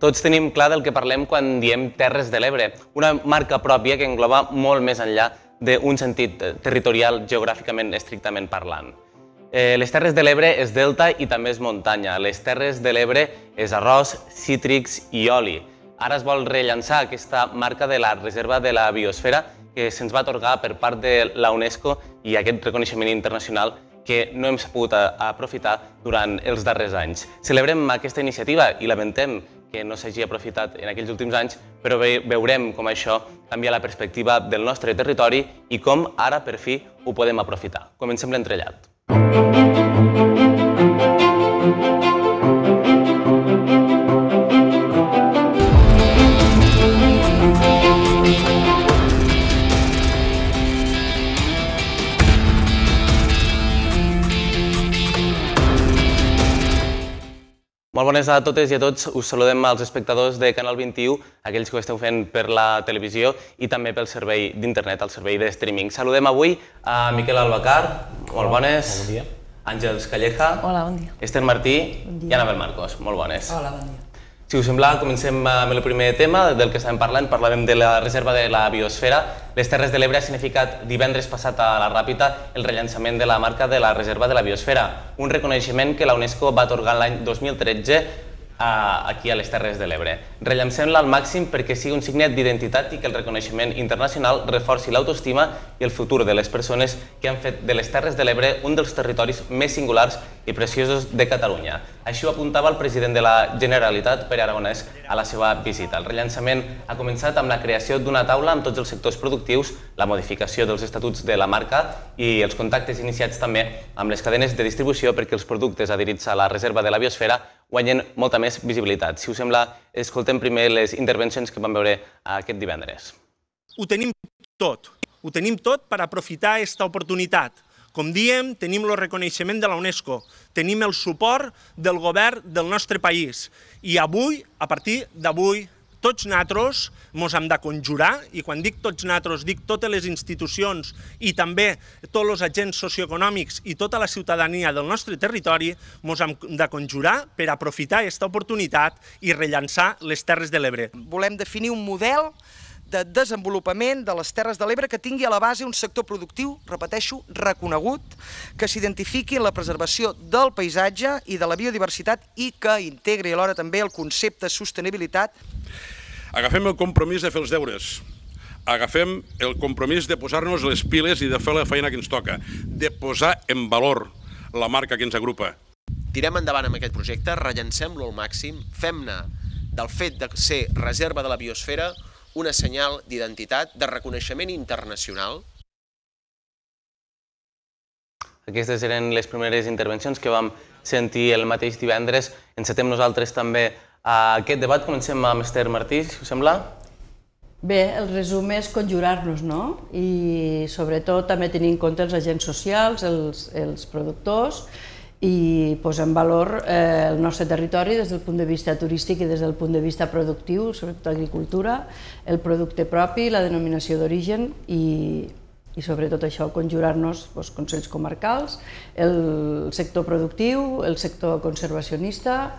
Tots tenim clar del que parlem quan diem Terres de l'Ebre, una marca pròpia que engloba molt més enllà d'un sentit territorial geogràficament estrictament parlant. Les Terres de l'Ebre és delta i també és muntanya. Les Terres de l'Ebre és arròs, cítrics i oli. Ara es vol rellançar aquesta marca de la Reserva de la Biosfera que se'ns va atorgar per part de la UNESCO i aquest reconeixement internacional que no hem sabut aprofitar durant els darrers anys. Celebrem aquesta iniciativa i lamentem que no s'hagi aprofitat en aquells últims anys, però veurem com això canvia la perspectiva del nostre territori i com ara, per fi, ho podem aprofitar. Comencem l'entrellat. Molt bones a totes i a tots. Us saludem als espectadors de Canal 21, aquells que ho esteu fent per la televisió i també pel servei d'internet, el servei de streaming. Saludem avui a Miquel Albacar. Molt bones. Bon dia. Àngels Calleja. Hola, bon dia. Esther Martí i Anabel Marcos. Molt bones. Hola, bon dia. Si us sembla, comencem amb el primer tema del que estàvem parlant. Parlàvem de la Reserva de la Biosfera. Les Terres de l'Ebre ha significat divendres passat a la Ràpita el rellançament de la marca de la Reserva de la Biosfera, un reconeixement que la UNESCO va atorgar l'any 2013 aquí a les Terres de l'Ebre. Rellancem-la al màxim perquè sigui un signet d'identitat i que el reconeixement internacional reforci l'autoestima i el futur de les persones que han fet de les Terres de l'Ebre un dels territoris més singulars i preciosos de Catalunya. Així ho apuntava el president de la Generalitat, Pere Aragonès, a la seva visita. El rellançament ha començat amb la creació d'una taula amb tots els sectors productius, la modificació dels estatuts de la marca i els contactes iniciats també amb les cadenes de distribució perquè els productes adherits a la Reserva de la Biosfera guanyen molta més visibilitat. Si us sembla, escoltem primer les intervencions que vam veure aquest divendres. Ho tenim tot per aprofitar aquesta oportunitat. Com diem, tenim el reconeixement de la UNESCO, tenim el suport del govern del nostre país i avui, a partir d'avui, tots nosaltres ens hem de conjurar, i quan dic tots nosaltres dic totes les institucions i també tots els agents socioeconòmics i tota la ciutadania del nostre territori, ens hem de conjurar per aprofitar aquesta oportunitat i rellançar les Terres de l'Ebre. Volem definir un model de desenvolupament de les Terres de l'Ebre que tingui a la base un sector productiu, repeteixo, reconegut, que s'identifiqui en la preservació del paisatge i de la biodiversitat i que integri alhora també el concepte de sostenibilitat. Agafem el compromís de fer els deures, agafem el compromís de posar-nos les piles i de fer la feina que ens toca, de posar en valor la marca que ens agrupa. Tirem endavant amb aquest projecte, rellancem-lo al màxim, fem-ne del fet de ser Reserva de la Biosfera una senyal d'identitat, de reconeixement internacional. Aquestes eren les primeres intervencions que vam sentir el mateix divendres. Encetem nosaltres també aquest debat. Comencem amb Esther Martí, si us sembla. Bé, el resum és conjurar-nos, no? I sobretot també tenir en compte els agents socials, els productors, i posar en valor el nostre territori des del punt de vista turístic i des del punt de vista productiu, sobretot agricultura, el producte propi, la denominació d'origen i sobretot això, conjurar-nos consells comarcals, el sector productiu, el sector conservacionista,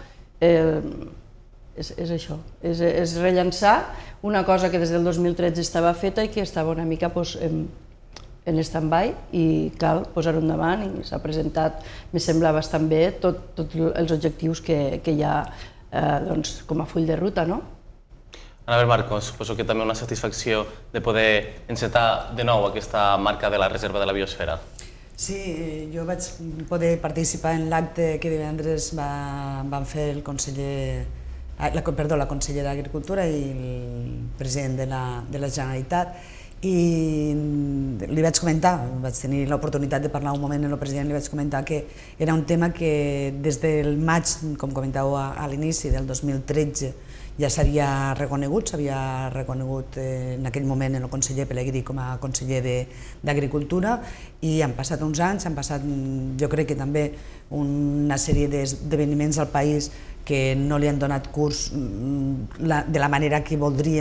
és això, és rellançar una cosa que des del 2013 estava feta i que estava una mica en stand-by i cal posar-ho endavant i s'ha presentat, me sembla bastant bé, tots els objectius que hi ha com a full de ruta, no? Anabel Marcos, suposo que també una satisfacció de poder encetar de nou aquesta marca de la Reserva de la Biosfera. Sí, jo vaig poder participar en l'acte que divendres van fer el conseller, la consellera d'Agricultura i el president de la Generalitat. I li vaig comentar, vaig tenir l'oportunitat de parlar un moment amb el president, li vaig comentar que era un tema que des del maig, com comentàveu a l'inici del 2013, ja s'havia reconegut en aquell moment el conseller Pelegrí com a conseller d'Agricultura i han passat uns anys, han passat jo crec que també una sèrie d'esdeveniments al país que no li han donat curs de la manera que voldríem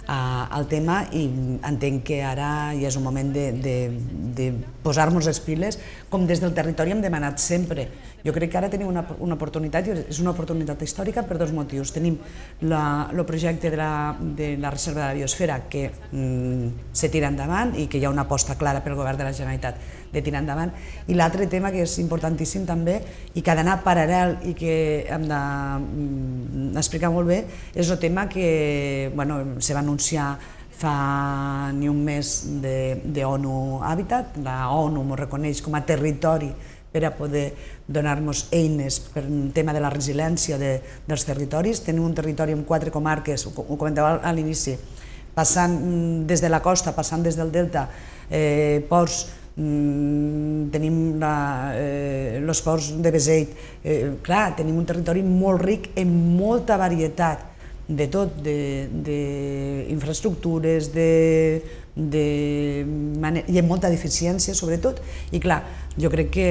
al tema i entenc que ara ja és un moment de posar-nos les piles, com des del territori hem demanat sempre. Jo crec que ara tenim una oportunitat, i és una oportunitat històrica per dos motius. Tenim el projecte de la Reserva de la Biosfera que se tira endavant i que hi ha una aposta clara pel govern de la Generalitat de tirar endavant, i l'altre tema que és importantíssim també i que ha d'anar paral·lel i que hem d'explicar molt bé és el tema que se va anunciar fa ni un mes d'ONU Habitat. La ONU ens reconeix com a territori per a poder donar-nos eines per un tema de la resiliència dels territoris. Tenim un territori amb 4 comarques, ho comentava a l'inici, passant des de la costa, passant des del delta, ports, tenim els ports de Beseit. Clar, tenim un territori molt ric en molta varietat de tot, d'infraestructures, i amb molta deficiència sobretot, i clar, jo crec que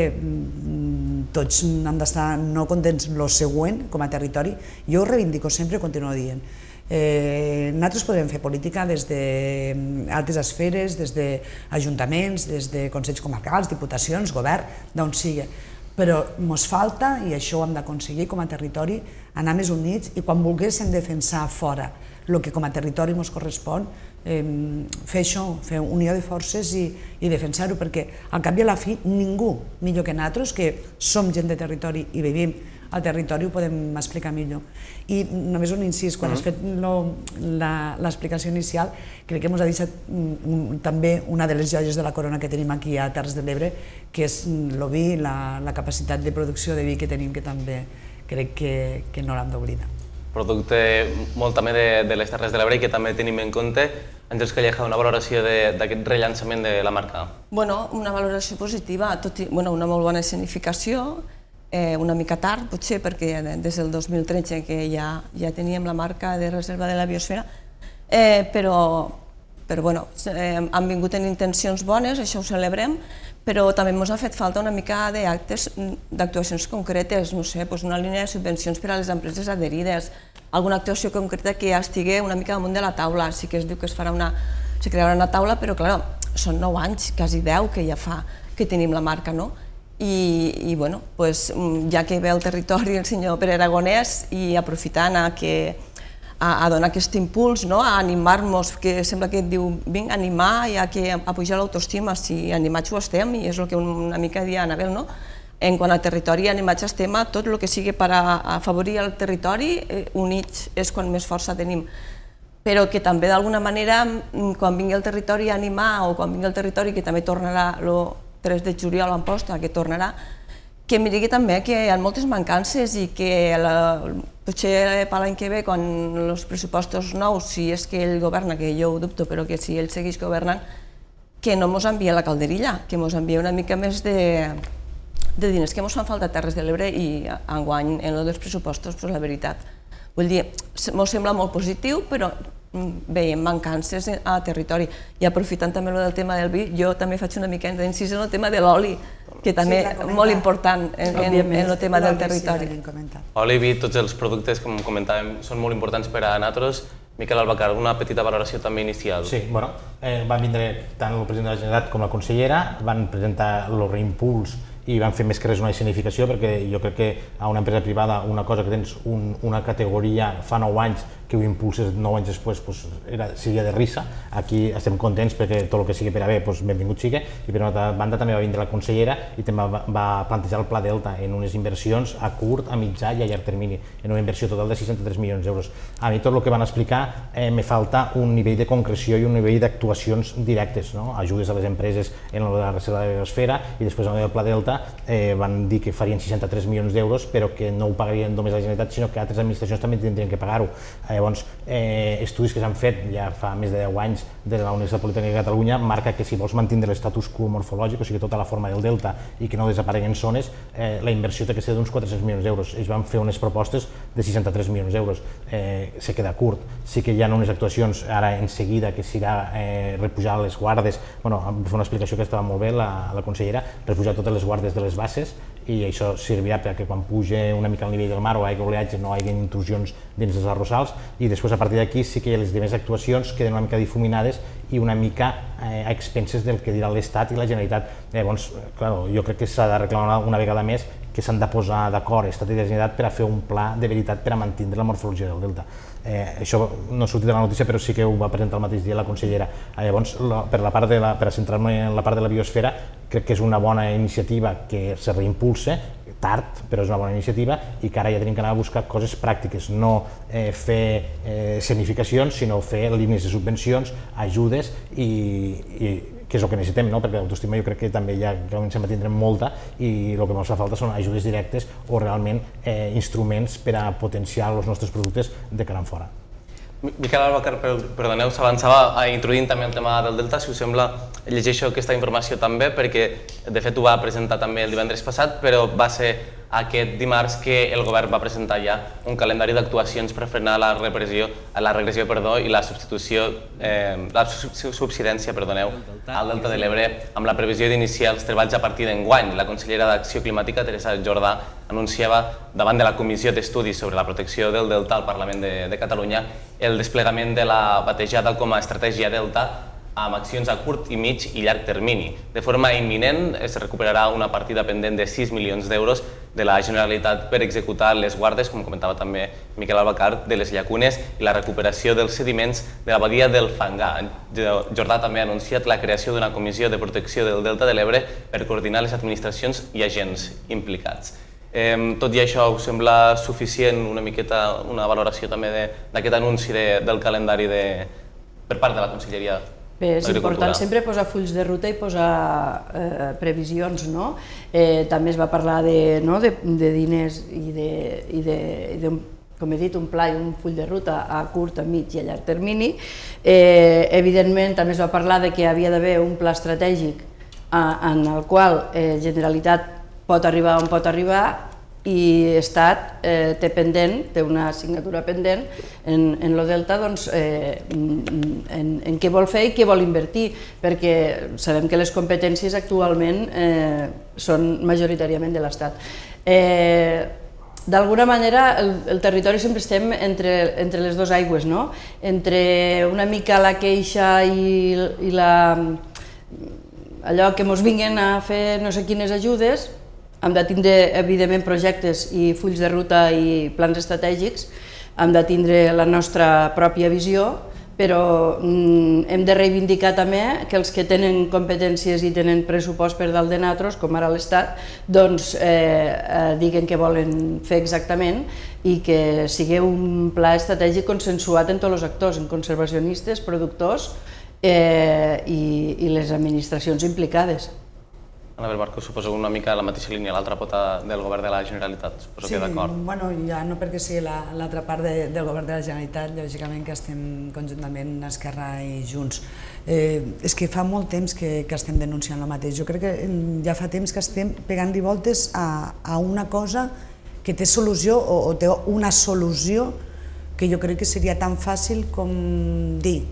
tots hem d'estar no contents el següent com a territori. Jo ho reivindico sempre, continuo dient. Nosaltres podrem fer política des d'altes esferes, des d'ajuntaments, des de consells comarcals, diputacions, govern, d'on sigui, però ens falta, i això ho hem d'aconseguir com a territori, anar més units, i quan volguéssim defensar fora el que com a territori ens correspon, fer això, fer unió de forces i defensar-ho, perquè al cap i a la fi ningú millor que nosaltres, que som gent de territori i vivim al territori, ho podem explicar millor. I només un incís, quan has fet l'explicació inicial, crec que ens ha deixat també una de les joies de la corona que tenim aquí a Terres de l'Ebre, que és el vi, la capacitat de producció de vi que tenim, que també crec que no l'hem d'oblidar. Producte molt també de les Terres de l'Ebre i que també tenim en compte. Àngels Calleja, una valoració d'aquest rellançament de la marca? Bueno, una valoració positiva, una molt bona escenificació, una mica tard potser, perquè des del 2013 que ja teníem la marca de Reserva de la Biosfera, però han vingut en intencions bones, això ho celebrem, però també ens ha fet falta una mica d'actuacions concretes, no sé, una línia de subvencions per a les empreses adherides, alguna actuació concreta que ja estigui una mica damunt de la taula. Sí que es diu que se crearà una taula, però clar, són 9 anys, quasi 10 que ja fa que tenim la marca, no? I ja que ve al territori el senyor Pere Aragonès i aprofitant a donar aquest impuls, a animar-nos, que sembla que et diu vinga, animar i a pujar l'autoestima, si animats ho estem, i és el que una mica deia Anabel, no? En quant a territori, animats estem a tot el que sigui per afavorir el territori, units és quan més força tenim. Però que també d'alguna manera, quan vingui el territori a animar, o quan vingui el territori, que també tornarà el 3 de juliol en posta, que tornarà, que em digui també que hi ha moltes mancances i que potser per l'any que ve, quan els pressupostos nous, si és que ell governa, que jo ho dubto, però que si ell segueix governant, que no ens envia la calderilla, que ens envia una mica més de diners, que ens fan falta a Terres de l'Ebre, i enguany en els pressupostos, la veritat. Vull dir, ens sembla molt positiu, però veiem mancances a territori. I aprofitant també del tema del vi, jo també faig una mica d'incís en el tema de l'oli, que també és molt important en el tema del territori. Oli, vi, tots els productes, com comentàvem, són molt importants per a nosaltres. Miquel Albacar, una petita valoració també inicial. Sí, bueno, van vindre tant el president de la Generalitat com la consellera, van presentar el reimpuls i van fer més que res una escenificació, perquè jo crec que a una empresa privada una cosa que tens una categoria fa 9 anys que ho impulses 9 anys després seria de risa. Aquí estem contents perquè tot el que sigui per a bé, benvingut sigui, i per una altra banda també va vindre la consellera i també va plantejar el Pla Delta en unes inversions a curt, a mitjà i a llarg termini, en una inversió total de 63 milions d'euros. A mi tot el que van explicar me falta un nivell de concreció i un nivell d'actuacions directes, ajudes a les empreses en la Reserva de la Biosfera, i després en el Pla Delta van dir que farien 63 milions d'euros, però que no ho pagarien només la Generalitat, sinó que altres administracions també tindrien que pagar-ho. Llavors, estudis que s'han fet ja fa més de 10 anys de la Universitat Politècnica de Catalunya marca que si vols mantenir l'estatus quo morfològic, o sigui tota la forma del delta, i que no desapareguen zones, la inversió té que ser d'uns 400 milions d'euros. Ells van fer unes propostes de 63 milions d'euros. Se queda curt. Sí que hi ha unes actuacions ara en seguida que serà repujar les guardes, va fer una explicació que estava molt bé la consellera, repujar totes les guardes de les basses i això servirà perquè quan puja una mica el nivell del mar o hi hagi oleatge no hi hagi intrusions dins dels arrossals, i després a partir d'aquí sí que les demés actuacions queden una mica difuminades i una mica a expenses del que dirà l'Estat i la Generalitat. Llavors, jo crec que s'ha de reclamar una vegada més que s'han de posar d'acord Estat i Generalitat per a fer un pla de veritat per a mantenir la morfologia del delta. Això no ha sortit de la notícia, però sí que ho va presentar el mateix dia la consellera. Llavors, per a centrar-me en la part de la biosfera, crec que és una bona iniciativa que se reimpulsa, tard, però és una bona iniciativa, i que ara ja tenim que anar a buscar coses pràctiques, no fer escenificacions, sinó fer línies de subvencions, ajudes, que és el que necessitem, perquè l'autoestima jo crec que també ja comencem a tindre molta, i el que ens fa falta són ajudes directes o realment instruments per a potenciar els nostres productes de cara enfora. Miquel Albacar, perdoneu, s'avançava introduint també el tema del Delta. Si us sembla, llegeixo aquesta informació també, perquè de fet ho va presentar també el divendres passat, però va ser aquest dimarts que el govern va presentar ja un calendari d'actuacions per frenar la regressió i la subsidència al Delta de l'Ebre, amb la previsió d'iniciar els treballs a partir d'enguany. La consellera d'Acció Climàtica, Teresa Jordà, anunciava davant de la Comissió d'Estudis sobre la Protecció del Delta al Parlament de Catalunya el desplegament de la batejada com a estratègia Delta amb accions a curt i mig i llarg termini. De forma imminent es recuperarà una partida pendent de 6 milions d'euros de la Generalitat per executar les guardes, com comentava també Miquel Albacar, de les llacunes i la recuperació dels sediments de la badia del Fangar. Jordà també ha anunciat la creació d'una comissió de protecció del Delta de l'Ebre per coordinar les administracions i agents implicats. Tot i això, us sembla suficient una miqueta una valoració també d'aquest anunci del calendari per part de la Conselleria d'Agricultura? Bé, és important sempre posar fulls de ruta i posar previsions, no? També es va parlar de diners i de, com he dit, un pla i un full de ruta a curt, a mig i a llarg termini. Evidentment, també es va parlar que havia d'haver un pla estratègic en el qual Generalitat pot arribar on pot arribar i Estat té una assignatura pendent en el Delta en què vol fer i què vol invertir, perquè sabem que les competències actualment són majoritàriament de l'Estat. D'alguna manera, el territori sempre estem entre les dues aigües, entre una mica la queixa i allò que ens vinguin a fer no sé quines ajudes. Hem de tindre, evidentment, projectes i fulls de ruta i plans estratègics, hem de tindre la nostra pròpia visió, però hem de reivindicar també que els que tenen competències i tenen pressupost per dalt de nosaltres, com ara l'Estat, doncs diguen què volen fer exactament i que sigui un pla estratègic consensuat en tots els actors, en conservacionistes, productors i les administracions implicades. Anabel Marcos, suposo una mica la mateixa línia, l'altra pota del govern de la Generalitat, suposo que d'acord. Sí, ja no perquè sigui l'altra part del govern de la Generalitat, lògicament que estem conjuntament Esquerra i Junts. És que fa molt temps que estem denunciant el mateix. Jo crec que ja fa temps que estem pegant-li voltes a una cosa que té solució o té una solució que jo crec que seria tan fàcil com dir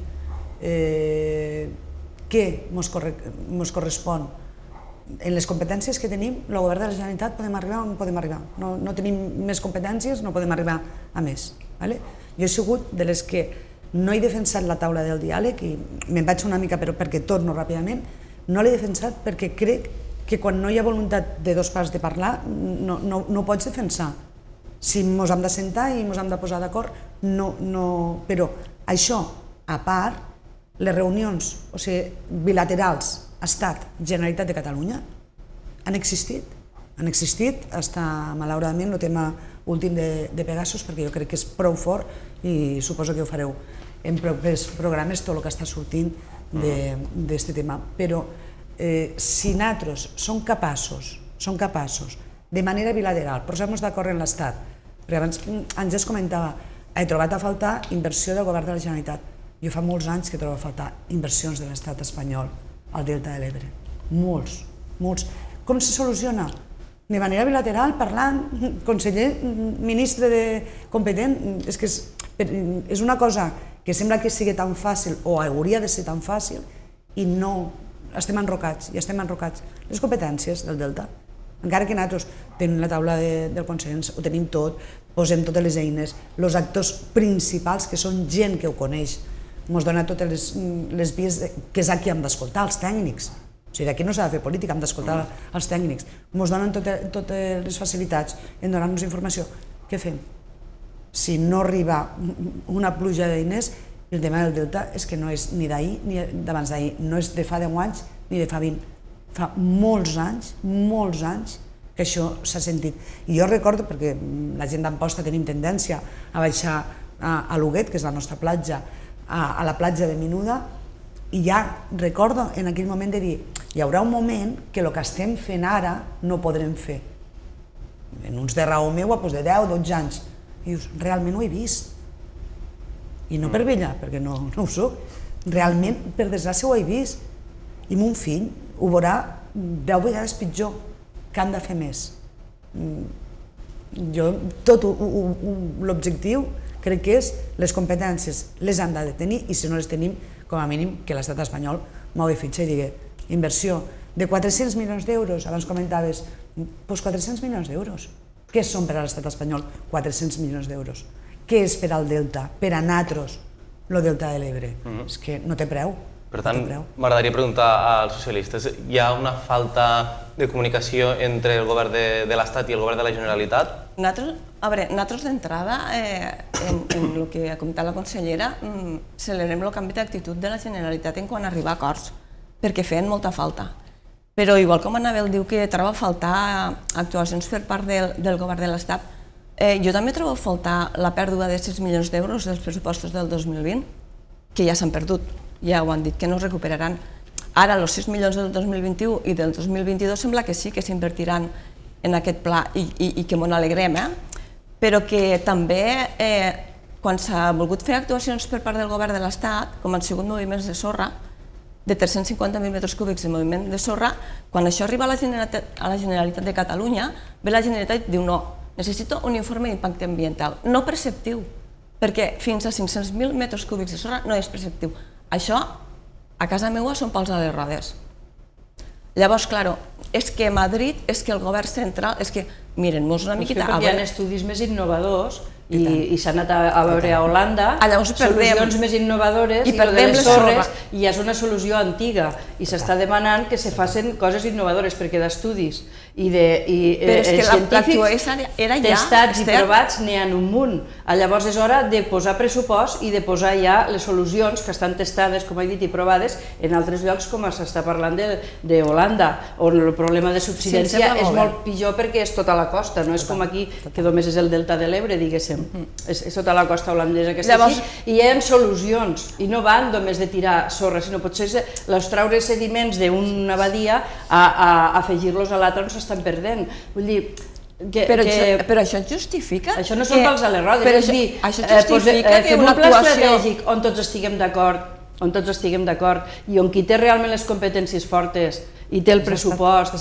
què ens correspon. En les competències que tenim, el govern de la Generalitat podem arribar on podem arribar. No tenim més competències, no podem arribar a més. Jo he sigut de les que no he defensat la taula del diàleg i me'n vaig una mica perquè torno ràpidament. No l'he defensat perquè crec que quan no hi ha voluntat de dos parts de parlar no ho pots defensar. Si ens hem de sentar i ens hem de posar d'acord, no. Però això, a part, les reunions bilaterals Estat, Generalitat de Catalunya, han existit. Han existit, malauradament, el tema últim de Pegasus, perquè jo crec que és prou fort i suposo que ho fareu en propers programes, tot el que està sortint d'aquest tema. Però si nosaltres som capaços, de manera bilateral, posar-nos d'acord en l'Estat, perquè abans ens es comentava, he trobat a faltar inversió del govern de la Generalitat. Jo fa molts anys que trobo a faltar inversions de l'Estat espanyol al Delta de l'Ebre. Molts. Com se soluciona? De manera bilateral, parlant, conseller, ministre competent, és que és una cosa que sembla que sigui tan fàcil o hauria de ser tan fàcil i no, estem enrocats. Les competències del Delta Encara que nosaltres tenim la taula del consens, ho tenim tot, posem totes les eines, els actors principals, que són gent que ho coneix, ens dona totes les vies que és aquí hem d'escoltar, els tècnics. O sigui, aquí no s'ha de fer política, hem d'escoltar els tècnics. Ens donen totes les facilitats en donar-nos informació. Què fem? Si no arriba una pluja d'eines, el tema del Delta és que no és ni d'ahir ni d'abans d'ahir, no és de fa 10 anys ni de fa 20. Fa molts anys que això s'ha sentit. I jo recordo, perquè la gent d'Amposta tenim tendència a baixar a Luguet, que és la nostra platja, a la platja de Menuda, i ja recordo en aquell moment de dir hi haurà un moment que el que estem fent ara no podrem fer. En uns de raó meua, de 10 o 12 anys. I dius, realment ho he vist. I no per vella, perquè no ho soc. Realment, per desgràcia, ho he vist. I mon fill ho veurà 10 vegades pitjor, que han de fer més. Jo, tot l'objectiu crec que és les competències les han de tenir i si no les tenim, com a mínim que l'estat espanyol mogui fitxa i digui inversió de 400 milions d'euros, abans comentaves, doncs 400 milions d'euros. Què són per a l'estat espanyol 400 milions d'euros? Què és per al Delta, per a nosaltres, el Delta de l'Ebre? És que no té preu. Per tant, m'agradaria preguntar als socialistes, hi ha una falta de comunicació entre el govern de l'Estat i el govern de la Generalitat? Nosaltres d'entrada, en el que ha comentat la consellera, celebrem el canvi d'actitud de la Generalitat en quant a arribar a acords, perquè feien molta falta. Però igual com Anabel diu que troba a faltar actuacions per part del govern de l'Estat, jo també trobo a faltar la pèrdua de 6 milions d'euros dels pressupostos del 2020, que ja s'han perdut. Ja ho han dit, que no es recuperaran. Ara, els 6 milions del 2021 i del 2022 sembla que sí que s'invertiran en aquest pla i que m'ho alegrem, però que també, quan s'ha volgut fer actuacions per part del govern de l'Estat, com han sigut moviments de sorra, de 350.000 metres cúbics de moviment de sorra, quan això arriba a la Generalitat de Catalunya, ve la Generalitat i diu no, necessito un informe d'impacte ambiental, no preceptiu, perquè fins a 500.000 metres cúbics de sorra no és preceptiu. Això, a casa meva, són pals a les rodes. Llavors, clar, és que Madrid, és que el govern central, és que, miren-nos una miqueta... Perquè hi ha estudis més innovadors i s'ha anat a veure a Holanda solucions més innovadores i el de les sorres i és una solució antiga i s'està demanant que se facin coses innovadores perquè d'estudis i científics testats i provats n'hi ha un munt. Llavors és hora de posar pressupost i de posar ja les solucions que estan testades, com he dit, i provades en altres llocs com s'està parlant d'Holanda, on el problema de subsidència és molt pitjor perquè és tota la costa, no és com aquí que només és el Delta de l'Ebre, diguéssim. És tota la costa holandesa que està així i hi ha solucions i no van només de tirar sorra, sinó potser treure sediments d'una badia a afegir-los a l'altra on s'estan perdent. Vull dir, però això et justifica? Això no són pals a les rodes, és dir, fem un pla estratègic on tots estiguem d'acord i on qui té realment les competències fortes i té el pressupost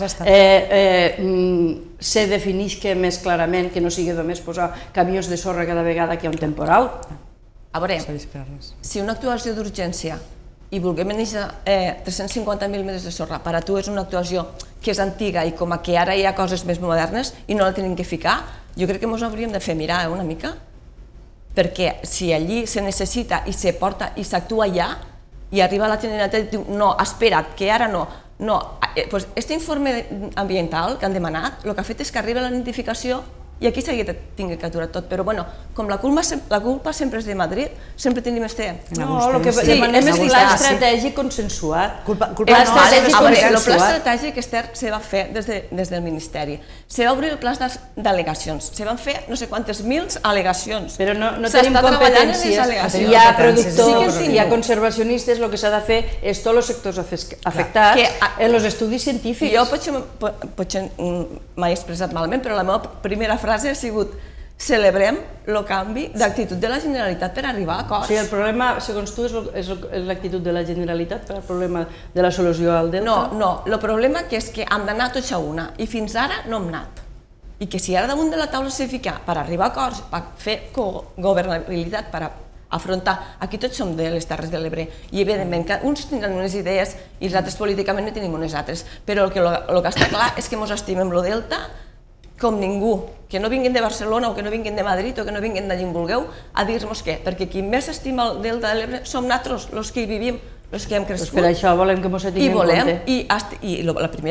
se defineix més clarament que no sigui només posar camions de sorra cada vegada que hi ha un temporal. A veure, si una actuació d'urgència i vulguem iniciar 350.000 metres de sorra, per a tu és una actuació que és antiga i com que ara hi ha coses més modernes i no la tenim que ficar, jo crec que ens hauríem de fer mirar una mica, perquè si allí se necessita i se porta i s'actua ja i arriba la Generalitat i diu no, espera't, que ara no, doncs aquest informe ambiental que han demanat, el que ha fet és que arriba la notificació i aquí s'hauria de tenir que aturar tot, però bueno, com la culpa sempre és de Madrid, sempre tenim este... No, el que demanem és pla estratègic consensuat. El pla estratègic, Esther, se va fer des del Ministeri. Se va obrir el pla d'al·legacions, se van fer no sé quantes mils al·legacions. Però no tenim competències, hi ha productors, hi ha conservacionistes, el que s'ha de fer és tots els sectors afectats en els estudis científics. Jo potser m'he expressat malament, però la meva primera frase ha sigut celebrem el canvi d'actitud de la Generalitat per arribar a acords. Sí, el problema, segons tu, és l'actitud de la Generalitat per al problema de la solució al Delta? No, el problema és que hem d'anar tots a una i fins ara no hem anat. I que si ara damunt de la taula s'ha de ficar per arribar a acords, per fer governabilitat, per afrontar. Aquí tots som de les Terres de l'Ebre i evidentment que uns tindran unes idees i els altres políticament ne tenim unes altres, però el que està clar és que ens estimem el Delta com ningú, que no vinguin de Barcelona o que no vinguin de Madrid o que no vinguin d'allí on vulgueu a dir-nos què, perquè qui més estima el Delta de l'Ebre som nosaltres, els que hi vivim, els que hem crescut. Per això volem que ens tinguin en compte. I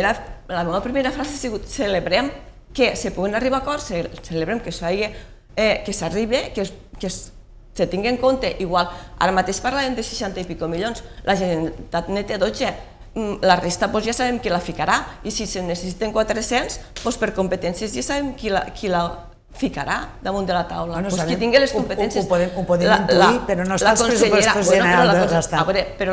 la meva primera frase ha sigut celebrem que se puguen arribar a acords, celebrem que s'arribi, que se tingui en compte. Igual, ara mateix parlàvem de 60 i pico milions, la Generalitat ne té 12, la resta ja sabem qui la ficarà, i si se necessiten 400, per competències ja sabem qui la ficarà damunt de la taula. Qui tingui les competències... Ho podem intuir, però no està els pressupostos generals de l'Estat. Però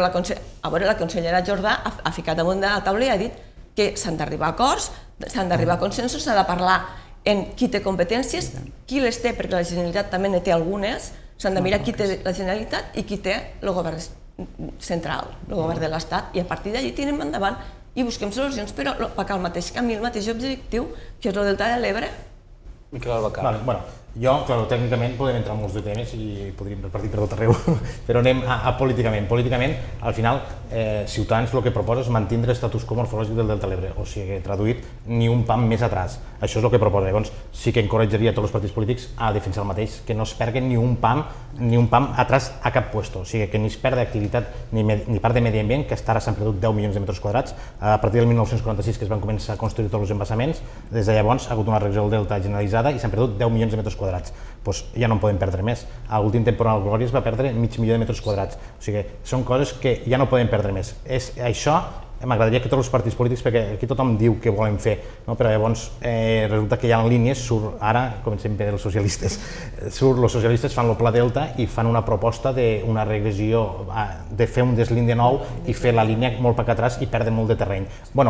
la consellera Jordà ha ficat damunt de la taula i ha dit que s'han d'arribar a acords, s'han d'arribar a consensos, s'ha de parlar en qui té competències, qui les té, perquè la Generalitat també ne té algunes, s'han de mirar qui té la Generalitat i qui té el govern central, el govern de l'Estat, i a partir d'allí tirem endavant i busquem solucions, però perquè el mateix camí, el mateix objectiu, que és el Delta de l'Ebre. Miquel Albacar. Jo, tècnicament podem entrar en molts de temes i podríem repartir per tot arreu, però anem a políticament. Políticament, al final, Ciutadans el que proposa és mantenir l'estatus quo morfològic del Delta de l'Ebre, o sigui, traduït, ni un pam més atrás. Això és el que proposa. Llavors, sí que encoratjaria tots els partits polítics a defensar el mateix, que no es perguen ni un pam atrás a cap puesto. O sigui, que ni es perd d'activitat ni part de medi ambient, que ara s'han perdut 10 milions de metres quadrats. A partir del 1946, que es van començar a construir tots els embassaments, des de llavors ha hagut una regressió del Delta generalitzada i s'han perdut 10 milions de metres quadrats. Doncs ja no en podem perdre més. A l'últim temporal Glòria es va perdre mig milió de metres quadrats. O sigui, són coses que ja no podem perdre més. Això m'agradaria que tots els partits polítics, perquè aquí tothom diu que volen fer, però llavors resulta que hi ha línies, ara comencem per els socialistes, els socialistes fan el Pla Delta i fan una proposta d'una regressió, de fer un deslinde nou i fer la línia molt per atràs i perdre molt de terreny.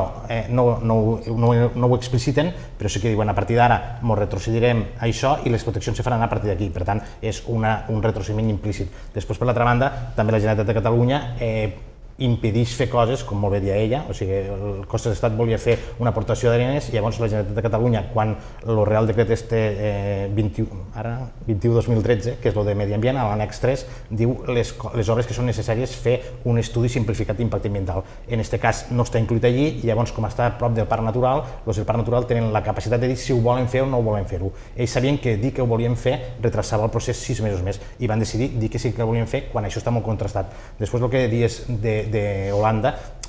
No ho expliciten, però sí que diuen a partir d'ara ens retrocedirem a això i les proteccions se faran a partir d'aquí, per tant és un retrocediment implícit. Després, per l'altra banda, també la Generalitat de Catalunya impedeix fer coses, com molt bé dia ella, o sigui, el Costes d'Estat volia fer una aportació d'arenes i llavors la Generalitat de Catalunya, quan el Real Decret 21-2013, que és el de Medi Ambient, a l'annex 3, diu les obres que són necessàries fer un estudi simplificat d'impacte ambiental. En aquest cas no està inclòs allí i llavors, com està a prop del Parc Natural, els del Parc Natural tenen la capacitat de dir si ho volen fer o no ho volen fer-ho. Ells sabien que dir que ho volien fer retrasava el procés 6 mesos més i van decidir dir que sí que ho volien fer quan això està molt contrastat. Després, el que dius d'Holanda,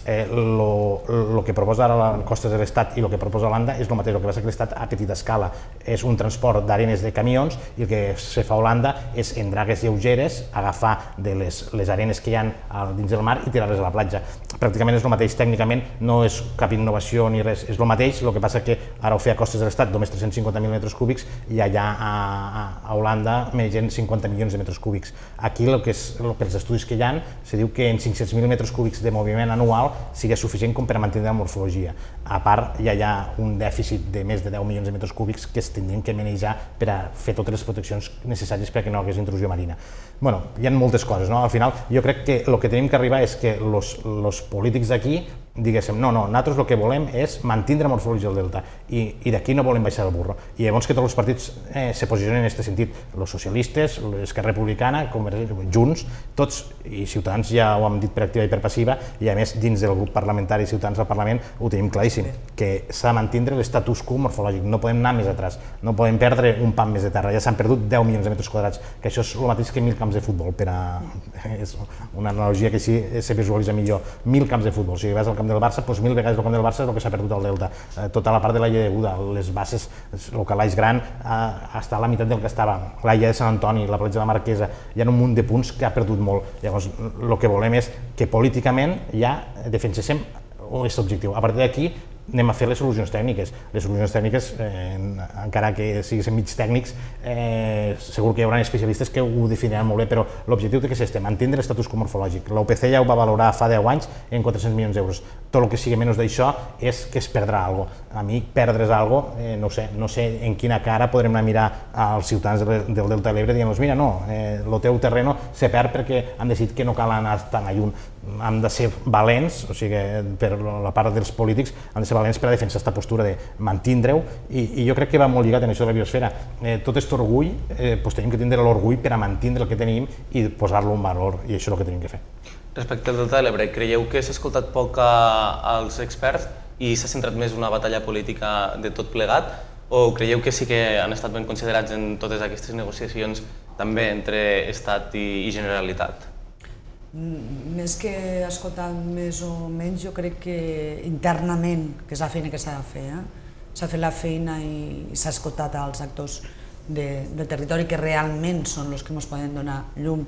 el que proposa ara Costes de l'Estat i el que proposa Holanda és el mateix, el que passa que l'Estat a petita escala és un transport d'arenes de camions i el que se fa a Holanda és en dragues lleugeres agafar de les arenes que hi ha dins del mar i tirar-les a la platja. Pràcticament és el mateix, tècnicament no és cap innovació ni res, és el mateix, el que passa que ara ho feia a Costes de l'Estat només 350.000 metres cúbics i allà a Holanda mengen 50 milions de metres cúbics. Aquí, pels estudis que hi ha, se diu que en 500.000 metres cúbics de moviment anual sigui suficient com per mantenir la morfologia. A part, ja hi ha un dèficit de més de 10 milions de metres cúbics que es tindrien que manejar per a fer totes les proteccions necessàries perquè no hi hagués intrusió marina. Bueno, hi ha moltes coses, no? Al final, jo crec que el que tenim que arribar és que els polítics d'aquí diguéssim, no, nosaltres el que volem és mantenir la morfologia del delta i d'aquí no volem baixar el burro. I llavors que tots els partits se posicionen en aquest sentit, els socialistes, l'Esquerra Republicana, Junts, tots, i Ciutadans ja ho hem dit per activa i per passiva, i a més dins del grup parlamentari Ciutadans al Parlament ho tenim claríssim, que s'ha de mantenir l'estatus quo morfològic, no podem anar més atrás, no podem perdre un pam més de terra, ja s'han perdut 10 milions de metres quadrats, que això és el mateix que 1.000 camps de futbol, és una analogia que així se visualitza millor, 1.000 camps de futbol, si vas al camp del Barça, doncs 1.000 vegades el camp del Barça és el que s'ha perdut al Delta. Tota la part de la Illa de Buda, les bases, el calaix gran, està a la meitat del que estava. La Illa de Sant Antoni, la platja de la Marquesa, hi ha un munt de punts que ha perdut molt. Llavors, el que volem és que políticament ja defenséssim aquest objectiu. A partir d'aquí, anem a fer les solucions tècniques. Les solucions tècniques, encara que siguin mig tècnics, segur que hi haurà especialistes que ho definiran molt bé, però l'objectiu té que és mantenir l'estatus quo morfològic. L'OPC ja ho va valorar fa 10 anys en 400 milions d'euros. tot el que sigui menys d'això és que es perdrà alguna cosa. A mi perdre's alguna cosa, no sé en quina cara podrem anar a mirar als ciutadans del Delta de l'Ebre dient-los, mira, no, el teu terreno se perd perquè han decidit que no cal anar tan lluny. Hem de ser valents, o sigui, per la part dels polítics, han de ser valents per a defensar aquesta postura de mantindre-ho, i jo crec que va molt lligat en això de la biosfera. Tot aquest orgull, tenim que tindre l'orgull per a mantindre el que tenim i posar-lo en valor, i això és el que tenim que fer. Respecte al Delta de l'Ebre, creieu que s'ha escoltat poc als experts i s'ha centrat més una batalla política de tot plegat, o creieu que sí que han estat ben considerats en totes aquestes negociacions també entre Estat i Generalitat? Més que escoltar més o menys, jo crec que internament, que és la feina que s'ha de fer, s'ha fet la feina i s'ha escoltat als actors del territori que realment són els que ens poden donar llum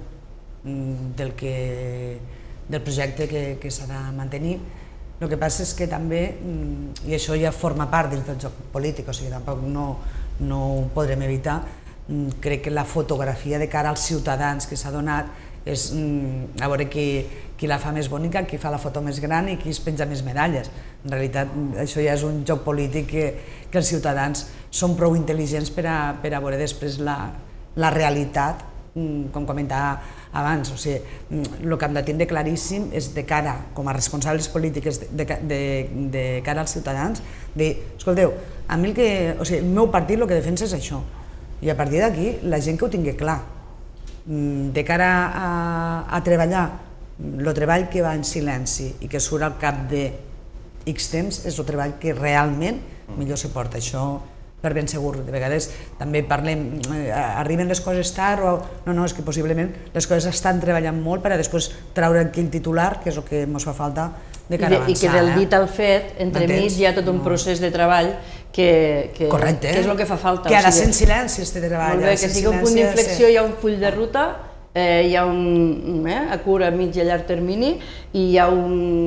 del projecte que s'ha de mantenir. El que passa és que també, i això ja forma part dins del joc polític, o sigui, tampoc no ho podrem evitar, crec que la fotografia de cara als ciutadans que s'ha donat és a veure qui la fa més bonica, qui fa la foto més gran i qui es penja més medalles. En realitat, això ja és un joc polític que els ciutadans són prou intel·ligents per a veure després la realitat, com comentava abans. O sigui, el que hem de tindre claríssim és de cara, com a responsables polítiques, de cara als ciutadans, dir, escolteu, a mi el meu partit el que defensa és això, i a partir d'aquí la gent que ho tingui clar. De cara a treballar, el treball que va en silenci i que surt al cap de X temps és el treball que realment millor se porta. Això per ben segur. De vegades també parlem, arriben les coses tard o... No, és que possiblement les coses estan treballant molt per a després treure aquell titular, que és el que ens fa falta de cara a avançar. I que del dit al fet, entremig hi ha tot un procés de treball que és el que fa falta. Que ha de ser en silenci, este treball. Molt bé, que sigui un punt d'inflexió, hi ha un full de ruta, hi ha a curt, a mig i a llarg termini, i hi ha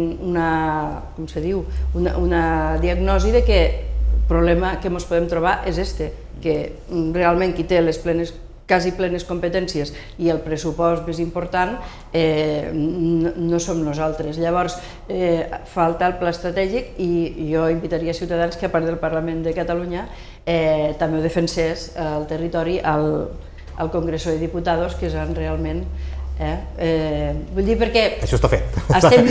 una diagnosi de que el problema que ens podem trobar és que realment qui té les quasi plenes competències i el pressupost més important no som nosaltres. Llavors, falta el pla estratègic i jo invitaria Ciutadans que, a part del Parlament de Catalunya, també ho defensés al territori, al Congreso de Diputados, que és on realment... Vull dir perquè... Això està fet. Estem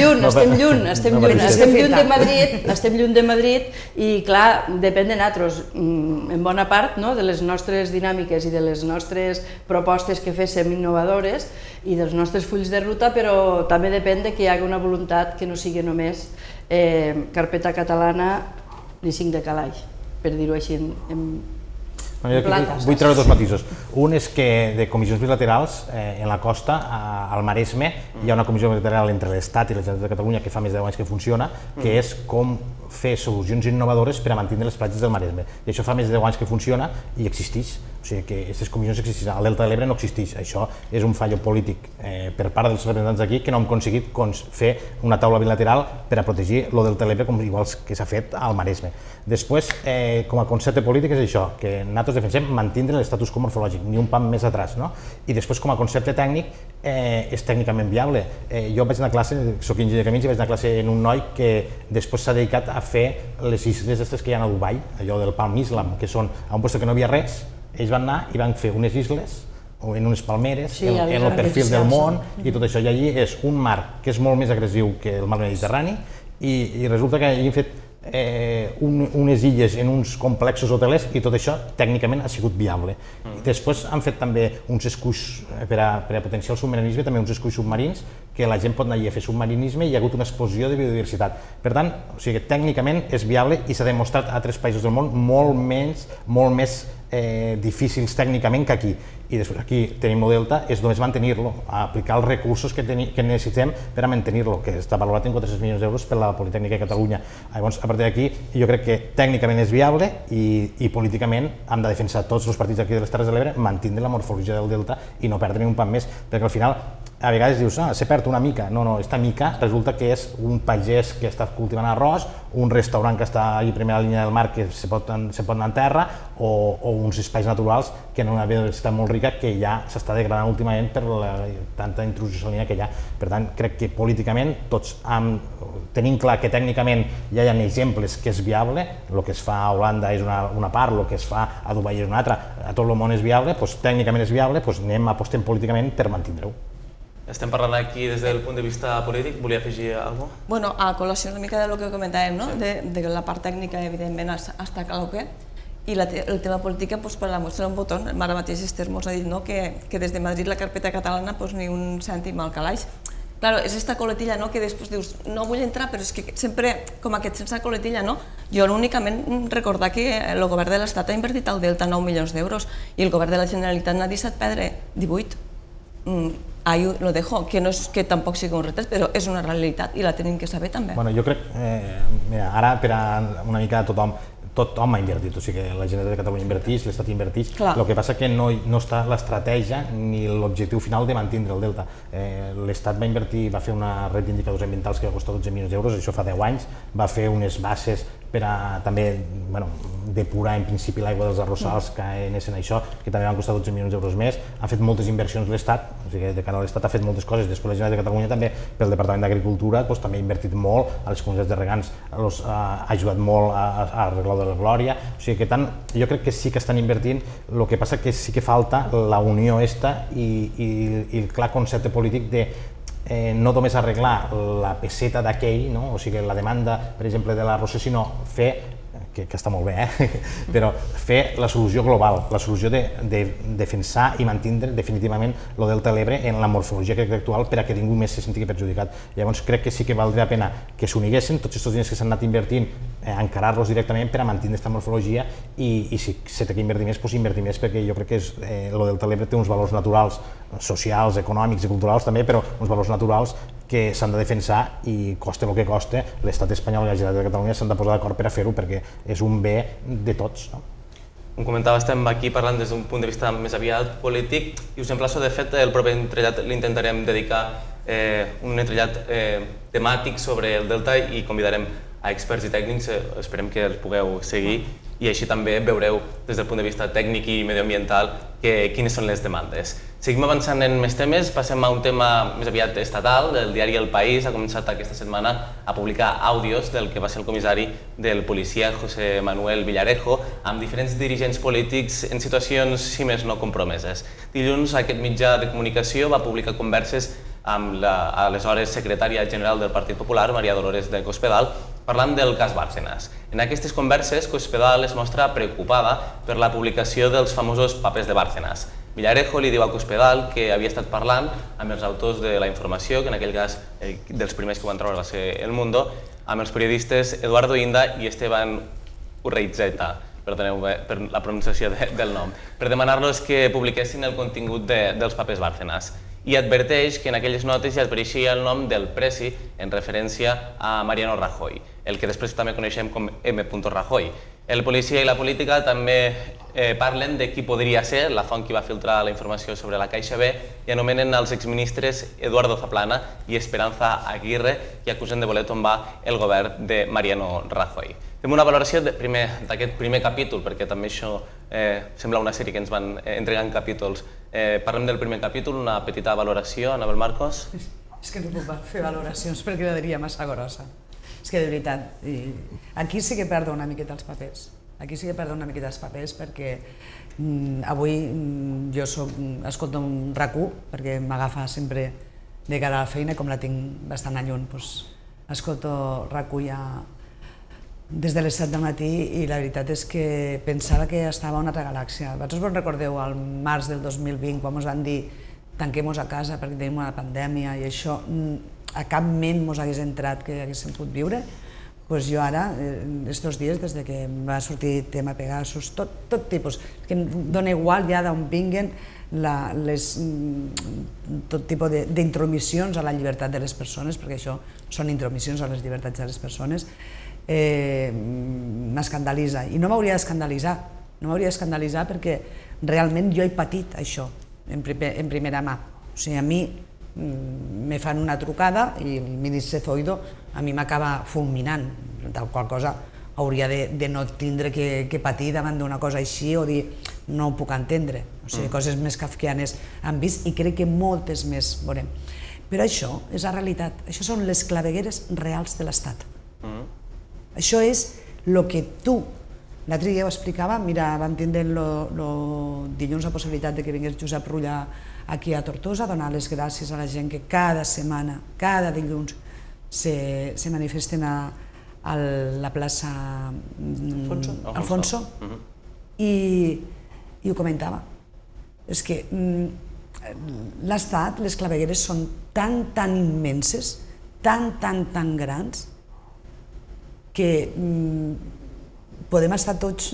lluny de Madrid i, clar, depèn de nosaltres, en bona part, de les nostres dinàmiques i de les nostres propostes que féssim innovadores i dels nostres fulls de ruta, però també depèn que hi hagi una voluntat que no sigui només carpeta catalana ni cinc de calaix, per dir-ho així en vull treure dos matisos. Un és que de comissions bilaterals en la costa, al Maresme, hi ha una comissió bilateral entre l'Estat i la Generalitat de Catalunya que fa més de 10 anys que funciona, que és com fer solucions innovadores per a mantenir les platges del Maresme. I això fa més de 10 anys que funciona i existeix. O sigui que aquestes comissions existeixen. Al Delta de l'Ebre no existeix. Això és un fallo polític per part dels representants d'aquí que no hem aconseguit fer una taula bilateral per a protegir el Delta de l'Ebre com igual que s'ha fet al Maresme. Després, com a concepte polític és això, que nosaltres defensem mantindre l'estatus quo morfològic, ni un pam més atrás. I després, com a concepte tècnic, és tècnicament viable. Jo vaig anar a classe, soc enginyer de camins, i vaig anar a classe en un noi que després s'ha dedicat a fer les isles aquestes que hi ha a Dubai, allò del Palm Island, que són a un lloc que no havia res. Ells van anar i van fer unes isles en unes palmeres, en el perfil del món i tot això. I allí és un mar que és molt més agressiu que el mar Mediterrani i resulta que han fet unes illes en uns complexos hotelers i tot això tècnicament ha sigut viable. Després han fet també uns esculls per a potenciar el submarinisme, també uns esculls submarins que la gent pot anar allà a fer submarinisme i hi ha hagut una explosió de biodiversitat. Per tant, tècnicament és viable i s'ha demostrat a altres països del món molt més difícils tècnicament que aquí. I després aquí tenim el Delta, és només mantenir-lo, aplicar els recursos que necessitem per a mantenir-lo, que està valorat en 400 milions d'euros per la Politècnica de Catalunya. Llavors, a partir d'aquí, jo crec que tècnicament és viable i políticament hem de defensar tots els partits d'aquí de les Terres de l'Ebre, mantindre la morfologia del Delta i no perdre ni un pam més, perquè al final a vegades dius, s'ha perdut una mica. No, aquesta mica resulta que és un pagès que està cultivant arròs, un restaurant que està a primera línia del mar que se pot anar en terra, o uns espais naturals que en una biodiversitat molt rica que ja s'està degradant últimament per tanta intrusió salina que hi ha. Per tant, crec que políticament tots tenim clar que tècnicament ja hi ha exemples que és viable, el que es fa a Holanda és una part, el que es fa a Dubai és una altra, a tot el món és viable, tècnicament és viable, apostem políticament per mantindre-ho. Estem parlant aquí des del punt de vista polític, volia afegir alguna cosa? Bueno, a col·lació una mica del que comentàvem, no? De la part tècnica, evidentment, està clar o què, i el tema polític, per la mostra un botó. Ara mateix Esther ens ha dit que des de Madrid la carpeta catalana ni un cèntim al calaix. Claro, és esta coletilla que després dius, no vull entrar, però és que sempre, com aquest sense coletilla, jo únicament recordar que el govern de l'Estat ha invertit al Delta 9 milions d'euros i el govern de la Generalitat n'ha deixat perdre 18. Ahí lo dejo, que no és que tampoc sigui un retret, però és una realitat i la tenim que saber també. Jo crec, ara per a una mica tothom ha invertit, o sigui que la Generalitat de Catalunya inverteix, l'Estat inverteix, el que passa que no està l'estratègia ni l'objectiu final de mantindre el Delta. L'Estat va invertir, va fer una red d'indicadors ambientals que va costar 12 milions d'euros, això fa 10 anys, va fer unes bases per a també depurar en principi l'aigua dels arrossars que anessin a això, que també van costar 12 milions d'euros més. Ha fet moltes inversions l'Estat, o sigui que de cara a l'Estat ha fet moltes coses. Després la Generalitat de Catalunya també, pel Departament d'Agricultura, també ha invertit molt, a les comunitats de regants ha ajudat molt a arreglar de la Glòria, o sigui que jo crec que sí que estan invertint, el que passa que sí que falta la unió i el clar concepte polític de no només arreglar la peseta d'aquell, o sigui, la demanda, per exemple, de l'arrosser, sinó fer, que està molt bé, però fer la solució global, la solució de defensar i mantindre definitivament el Delta de l'Ebre en la morfologia que té actual per a que ningú més se senti perjudicat. Llavors crec que sí que valdria la pena que s'uniguessin tots aquests diners que s'han anat invertint, encarar-los directament per a mantenir aquesta morfologia i si s'ha d'invertir més, invertir més, perquè jo crec que el Delta de l'Ebre té uns valors naturals, socials, econòmics i culturals també, però uns valors naturals que s'han de defensar i costa el que costa, l'Estat espanyol i la Generalitat de Catalunya s'han de posar d'acord per a fer-ho perquè és un bé de tots. Com comentava, estem aquí parlant des d'un punt de vista més aviat polític i us emplaço, de fet, el proper entrellat l'intentarem dedicar un entrellat temàtic sobre el Delta i convidarem a experts i tècnics, esperem que els pugueu seguir i així també veureu des del punt de vista tècnic i medioambiental quines són les demandes. Seguim avançant en més temes, passem a un tema més aviat estatal. El diari El País ha començat aquesta setmana a publicar àudios del que va ser el comissari del policia José Manuel Villarejo amb diferents dirigents polítics en situacions, si més no, compromeses. Dilluns aquest mitjà de comunicació va publicar converses amb l'aleshores secretària general del Partit Popular, Maria Dolores de Cospedal, parlant del cas Bárcenas. En aquestes converses, Cospedal es mostra preocupada per la publicació dels famosos papers de Bárcenas. Villarejo li diu a Cospedal que havia estat parlant amb els autors de la informació, que en aquell cas dels primers que ho van treure va ser El Mundo, amb els periodistes Eduardo Inda i Esteban Urreizeta, perdoneu per la pronunciació del nom, per demanar-los que publiquessin el contingut dels papers Bárcenas. I adverteix que en aquelles notes ja apareixia el nom del presi en referència a Mariano Rajoy, el que després també coneixem com M. Rajoy. El policia i la política també parlen de qui podria ser la font que va filtrar la informació sobre la Caixa B i anomenen els exministres Eduardo Zaplana i Esperanza Aguirre i acusen de voler tombar el govern de Mariano Rajoy. Fem una valoració d'aquest primer capítol, perquè també això sembla una sèrie que ens van entregant capítols. Parlem del primer capítol, una petita valoració, Anabel Marcos. És que no puc fer valoracions perquè quedaria massa grossa. És que de veritat, aquí sí que perdo una miqueta els papers. Aquí sí que perdo una miqueta els papers perquè avui jo escolto un RAC1 perquè m'agafa sempre de cara a la feina, com la tinc bastant a lluny. Escolto RAC1 ja des de les 7 del matí i la veritat és que pensava que estava a una altra galàxia. Vosaltres vos recordeu al març del 2020 quan ens van dir tanquem-nos a casa perquè tenim una pandèmia i això a cap ment ens hagués entrat que haguéssim pogut viure? Doncs jo ara, aquests dies, des que va sortir tema Pegasus, tot tipus, que em dona igual ja d'on vinguen tot tipus d'intromissions a la llibertat de les persones, perquè això són intromissions a les llibertats de les persones, m'escandalitza. I no m'hauria d'escandalitzar perquè realment jo he patit això en primera mà. O sigui, a mi me fan una trucada i el ministre Zoido a mi m'acaba fulminant, tal qual cosa hauria de no tindre que patir davant d'una cosa així o dir no ho puc entendre. O sigui, coses més kafkianes han vist i crec que moltes més veurem. Però això és la realitat, això són les clavegueres reals de l'Estat. Això és el que tu, l'altre dia ho explicava, mira, vam tindre dilluns la possibilitat de que vingués Josep Rulla aquí a Tortosa, a donar les gràcies a la gent que cada setmana, cada dilluns, se manifesten a la plaça Alfonso, i ho comentava. És que l'Estat, les clavegueres són tan immenses, tan grans, que podem estar tots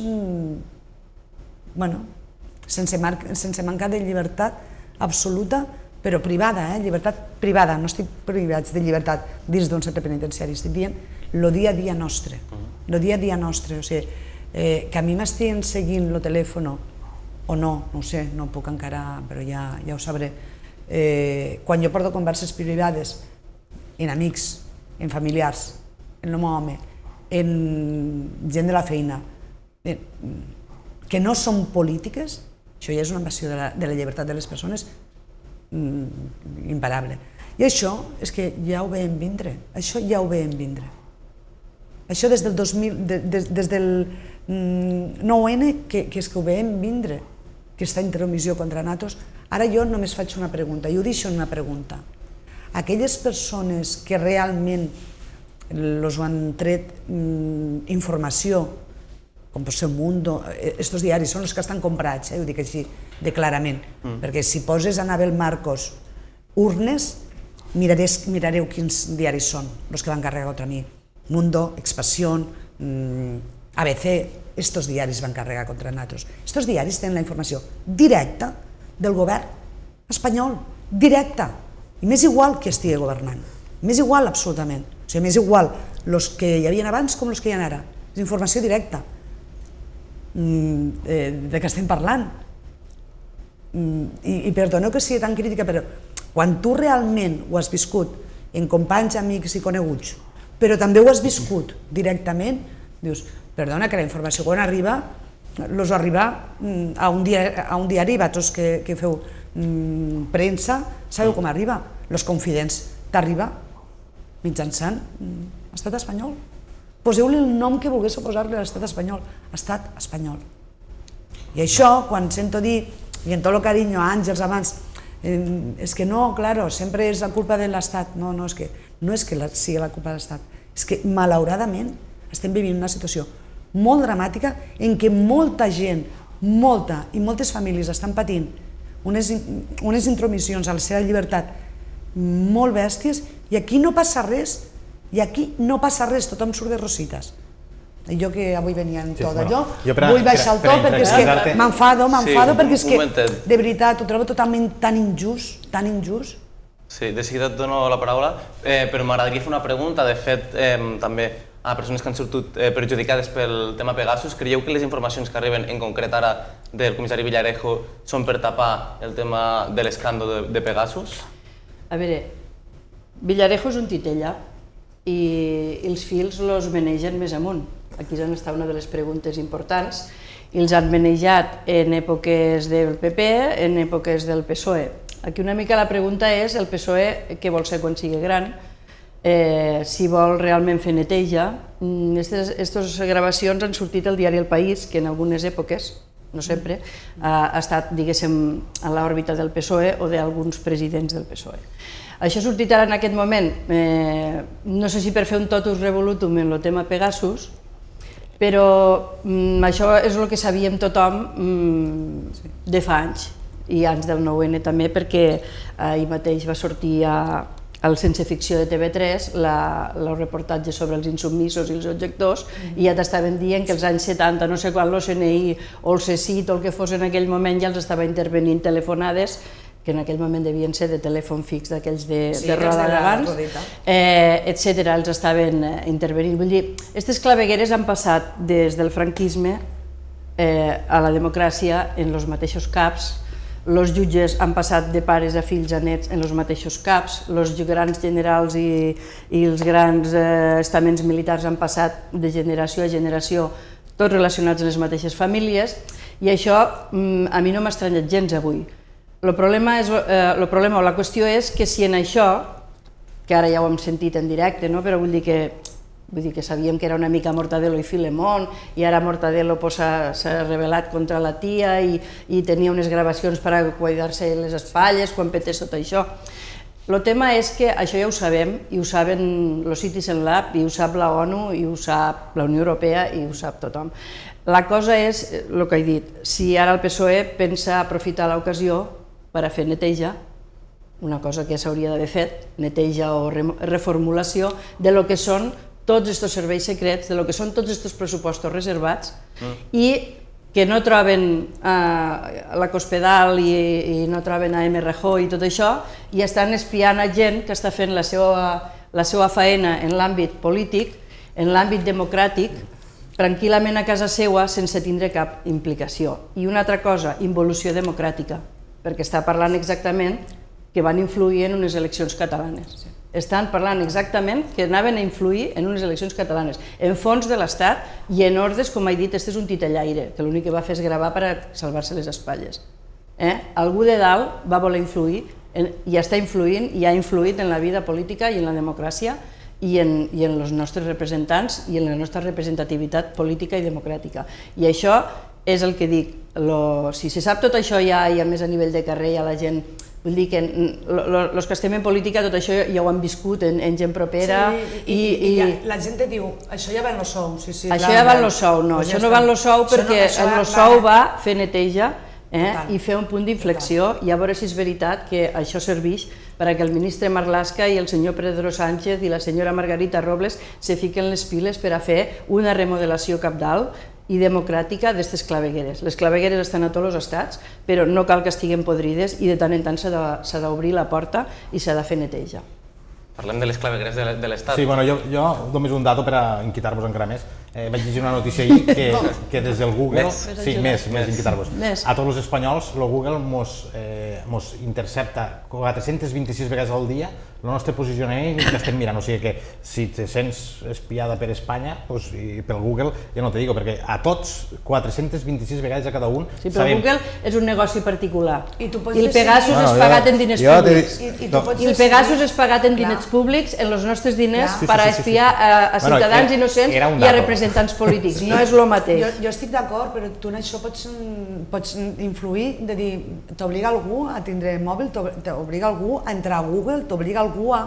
sense manca de llibertat absoluta, però privada, llibertat privada, no estic privats de llibertat dins d'un centre penitenciari, estic dient el dia a dia nostre, o sigui, que a mi m'estiguin seguint el telèfon o no ho sé, no puc encara, però ja ho sabré. Quan jo porto converses privades en amics, en familiars, en el meu home, en gent de la feina, que no són polítiques, això ja és una invasió de la llibertat de les persones imparable. I això és que ja ho veiem vindre, això ja ho veiem vindre. Això des del 9N que és que ho veiem vindre, aquesta intromissió contra nosaltres. Ara jo només faig una pregunta, i ho deixo en una pregunta. Aquelles persones que realment els han tret informació, com pot ser El Mundo, estos diaris són els que estan comprats, ho dic així de clarament, perquè si poses a Anabel Marcos urnes, mirareu quins diaris són els que van carregar contra mi. Mundo, Expansión, ABC, estos diaris van carregar contra nosaltres. Estos diaris tenen la informació directa del govern espanyol, directa, i m'és igual que estigui governant, m'és igual absolutament, o sigui, m'és igual els que hi havia abans com els que hi ha ara, és informació directa de què estem parlant. I perdoneu que sigui tan crítica, però quan tu realment ho has viscut en companys, amics i coneguts, però també ho has viscut directament, dius, perdona, que la informació quan arriba, els arriba a un diari, vosaltres que feu premsa, sabeu com arriba? Els confidents t'arriba mitjançant l'estat espanyol. Poseu-li el nom que volguéssiu posar-li a l'estat espanyol, estat espanyol. I això, quan sento dir, i en tot el carinyo a Àngels abans, és que no, claro, sempre és la culpa de l'estat. No, és que no és que sigui la culpa de l'estat, és que malauradament estem vivint una situació molt dramàtica en què molta gent, moltes famílies estan patint unes intromissions a la seva llibertat molt bèsties, i aquí no passa res, tothom surt de rosites. I jo que avui venia en to d'allò, vull baixar el to perquè és que m'enfado perquè és que, de veritat, ho trobo totalment tan injust. Sí, de seguida et dono la paraula, però m'agradaria fer una pregunta, de fet, també a persones que han sortit perjudicades pel tema Pegasus. Creieu que les informacions que arriben, en concret ara del comissari Villarejo, són per tapar el tema de l'escàndol de Pegasus? A veure, Villarejo és un titella i els fils els manegen més amunt. Aquí és on està una de les preguntes importants, i els han manejat en èpoques del PP, en èpoques del PSOE. Aquí una mica la pregunta és el PSOE què vol ser quan sigui gran, si vol realment fer neteja. Aquestes gravacions han sortit al diari El País, que en algunes èpoques, no sempre, ha estat, diguéssim, a l'òrbita del PSOE o d'alguns presidents del PSOE. Això ha sortit ara en aquest moment, no sé si per fer un totus revolutum en el tema Pegasus, però això és el que sabíem tothom de fa anys, i anys del 9N també, perquè ahir mateix va sortir al Sense Ficció de TV3 el reportatge sobre els insubmisos i els objectors, i ja t'estaven dient que als anys 70, no sé quan, l'OCNI o el CSIC o el que fos en aquell moment ja els estava intervenint telefonades, que en aquell moment devien ser de telèfon fix, d'aquells de roda d'abans, etc., els estaven intervenint. Vull dir, aquestes clavegueres han passat des del franquisme a la democràcia en els mateixos caps, els jutges han passat de pares a fills a nets en els mateixos caps, els grans generals i els grans estaments militars han passat de generació a generació, tots relacionats amb les mateixes famílies, i això a mi no m'ha estranyat gens avui. El problema o la qüestió és que si en això, que ara ja ho hem sentit en directe, però vull dir que sabíem que era una mica Mortadelo i Filemón, i ara Mortadelo s'ha rebel·lat contra la tia i tenia unes gravacions per a cuidar-se les espatlles quan petés tot això. El tema és que això ja ho sabem, i ho saben el Citizen Lab, i ho sap la ONU, i ho sap la Unió Europea, i ho sap tothom. La cosa és el que he dit, si ara el PSOE pensa aprofitar l'ocasió per a fer neteja, una cosa que s'hauria d'haver fet, neteja o reformulació de lo que són tots aquests serveis secrets, de lo que són tots aquests pressupostos reservats, i que no troben la Cospedal i no troben a MRJ i tot això, i estan espiant a gent que està fent la seva faena en l'àmbit polític, en l'àmbit democràtic, tranquil·lament a casa seva sense tindre cap implicació. I una altra cosa, involució democràtica, perquè està parlant exactament que van influir en unes eleccions catalanes. Estan parlant exactament que anaven a influir en unes eleccions catalanes, en fons de l'Estat i en ordres, com he dit, este és un titellaire, que l'únic que va fer és gravar per a salvar-se les espatlles. Algú de dalt va voler influir, i està influint, i ha influït en la vida política i en la democràcia i en els nostres representants i en la nostra representativitat política i democràtica. I això és el que dic, si se sap tot això ja, i a més a nivell de carrer ja la gent, vull dir que els que estem en política tot això ja ho han viscut en gent propera. I la gent te diu, això ja va en lo sou. Això ja va en lo sou, no, això no va en lo sou perquè en lo sou va fer neteja i fer un punt d'inflexió i a veure si és veritat que això serveix perquè el ministre Marlaska i el senyor Pedro Sánchez i la senyora Margarita Robles se fiquen les piles per a fer una remodelació cabdal i democràtica d'aquestes clavegueres. Les clavegueres estan a tots els estats, però no cal que estiguin podrides i de tant en tant s'ha d'obrir la porta i s'ha de fer neteja. Parlem de les clavegueres de l'Estat. Sí, bueno, jo només un dato per a inquietar-vos encara més. Vaig llegir una notícia ahir que des del Google... Sí, més inquietar-vos. A tots els espanyols, el Google mos intercepta 426 vegades al dia el nostre posicionament que estem mirant. O sigui que si te sents espiada per Espanya i pel Google, ja no te digo, perquè a tots 426 vegades a cada un... Sí, però el Google és un negoci particular. I el Pegasus és pagat en diners públics. I el Pegasus és pagat en diners públics, en els nostres diners, per a espiar a ciutadans innocents i a representants polítics. No és el mateix. Jo estic d'acord, però tu en això pots influir, de dir, t'obliga algú a tindre mòbil, t'obliga algú a entrar a Google, t'obliga algú a...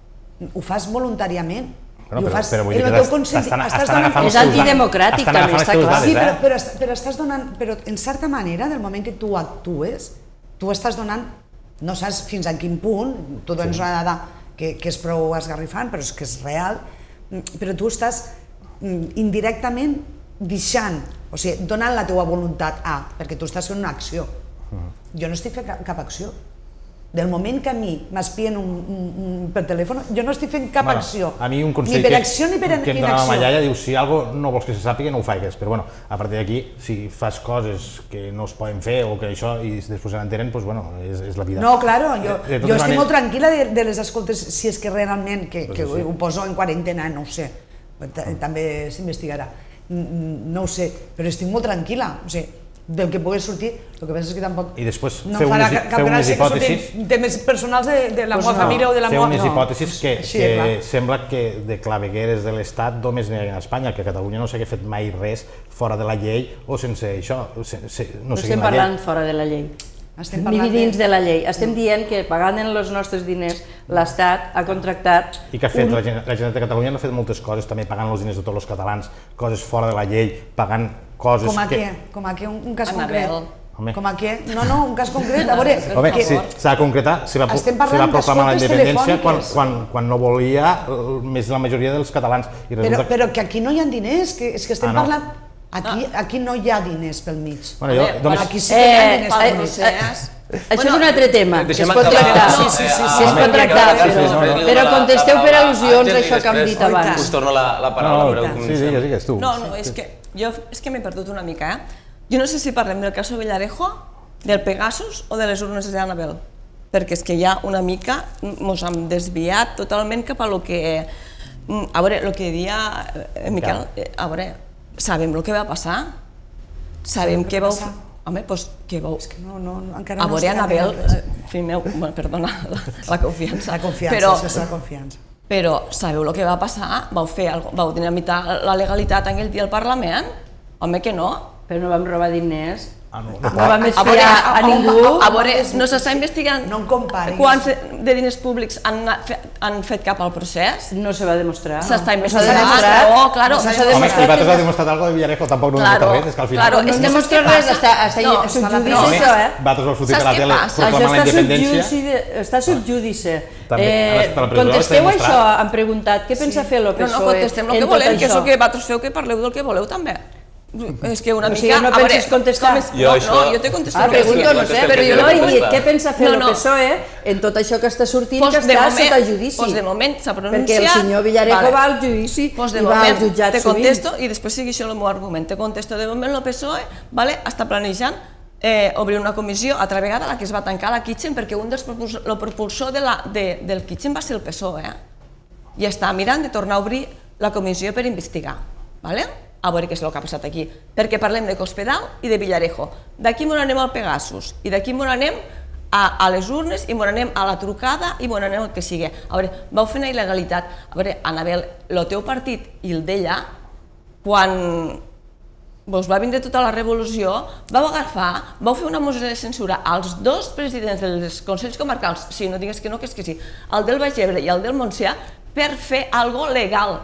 Ho fas voluntàriament. Però vull dir que t'estan agafant els teus dades. És antidemocràtic, també, està clar. Sí, però estàs donant... Però en certa manera, del moment que tu actues, tu estàs donant... No saps fins a quin punt, tu dones una dada que és prou esgarrifant, però és que és real, però tu estàs indirectament deixant, o sigui, donant la teua voluntat a, perquè tu estàs fent una acció. Jo no estic fent cap acció. Del moment que a mi m'espien per telèfon, jo no estic fent cap acció. A mi un consell que em donava ma iaia diu, si alguna cosa no vols que se sàpiga, no ho faigues. Però bueno, a partir d'aquí, si fas coses que no es poden fer o que això i després se n'entenen, doncs bueno, és la vida. No, claro, jo estic molt tranquil·la de les escoltes, si és que realment, que ho poso en quarantena, no ho sé, també s'investigarà, no ho sé, però estic molt tranquil·la, o sigui, del que pugui sortir, el que penso és que tampoc no farà cap gràcia que surtin temes personals de la meva família o de la meva... Feu unes hipòtesis que sembla que de clavegueres de l'Estat només n'hi ha a Espanya, que a Catalunya no s'ha fet mai res fora de la llei o sense això, no estem parlant fora de la llei. Ni dins de la llei. Estem dient que pagant els nostres diners l'Estat ha contractat... I que ha fet la Generalitat de Catalunya ha fet moltes coses, també pagant els diners de tots els catalans, coses fora de la llei, pagant coses que... Com a què? Un cas concret? Com a què? No, un cas concret, a veure... Home, s'ha de concretar, se va proclamar la independència quan no volia més la majoria dels catalans. Però que aquí no hi ha diners, és que estem parlant... Aquí no hi ha diners pel mig. Aquí sí que hi ha diners pel mig. Això és un altre tema, que es pot tractar, però contesteu per al·lusions això que hem dit abans. Us torno la paraula. Sí, digues tu. No, és que jo m'he perdut una mica. Jo no sé si parlem del cas Villarejo Del Pegasus o de les urnes d'Anabel? Perquè és que ja una mica ens hem desviat totalment cap a lo que... A veure, el que deia Miquel, a veure, sabem el que va passar? Sabem què vau fer? Home, doncs què vau... És que encara a no veure, estem... Anabel, fill meu, perdona, la confiança. La confiança, és la confiança. Però sabeu el que va passar? Vau dinamitar la legalitat aquell dia al Parlament? Home, que no. Però no vam robar diners. No vam espiar a ningú. A veure, no s'està investigant quants de diners públics han fet cap al procés? No se va demostrar. S'està investigant. No, claro. Home, si vosaltres ha demostrat alguna cosa de Villarejo, tampoc no demostra res, és que al final... No es demostra res, està subjudici això, eh? Vosaltres vau sortir per la tele proclamant la independència. Està subjudici. Contesteu això, han preguntat, què pensa fer el PSOE? No, contestem el que volem, que és el que vosaltres feu, que parleu del que voleu també. És que una mica... O sigui, no pensis contestar? No, jo t'he contestat. Pregunto, no sé, però jo no he dit què pensa fer el PSOE en tot això que està sortint, que està sota judici. Doncs de moment s'ha pronunciat... Perquè el senyor Villarejo va al judici i va al jutjat sovint. Te contesto i després segueixo el meu argument. Te contesto, de moment el PSOE està planejant obrir una comissió, altra vegada la que es va tancar la Kitchen, perquè un dels propulsor del Kitchen va ser el PSOE. I està mirant de tornar a obrir la comissió per investigar. A veure què és el que ha passat aquí, perquè parlem de Cospedal i de Villarejo. D'aquí m'on anem al Pegasus, i d'aquí m'on anem a les urnes, i m'on anem a la trucada, i m'on anem al que sigui. A veure, vau fer una il·legalitat. A veure, Anabel, el teu partit i el d'ella, quan vos va vindre tota la revolució, vau agafar, vau fer una moció de censura als dos presidents dels Consells Comarcals, si no digues que no, que és que sí, el del Baix Ebre i el del Montsià, per fer algo legal,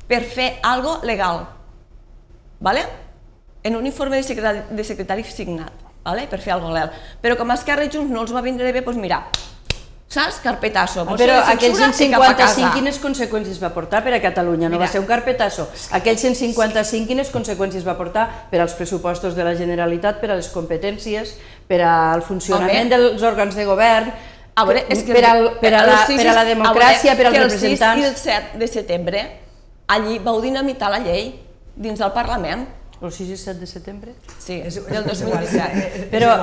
en un informe de secretari signat, per fer alguna cosa legal. Però com a Esquerra i Junts no els va vindre bé, doncs mira, saps? Carpetazo. Però aquell 155 quines conseqüències va portar per a Catalunya? No va ser un carpetazo. Aquell 155 quines conseqüències va portar per als pressupostos de la Generalitat, per a les competències, per al funcionament dels òrgans de govern, per a la democràcia, per als representants... El 6 i el 7 de setembre, allí vau dinamitar la llei dins del Parlament. El 6 i 7 de setembre? Sí, del 2017. Però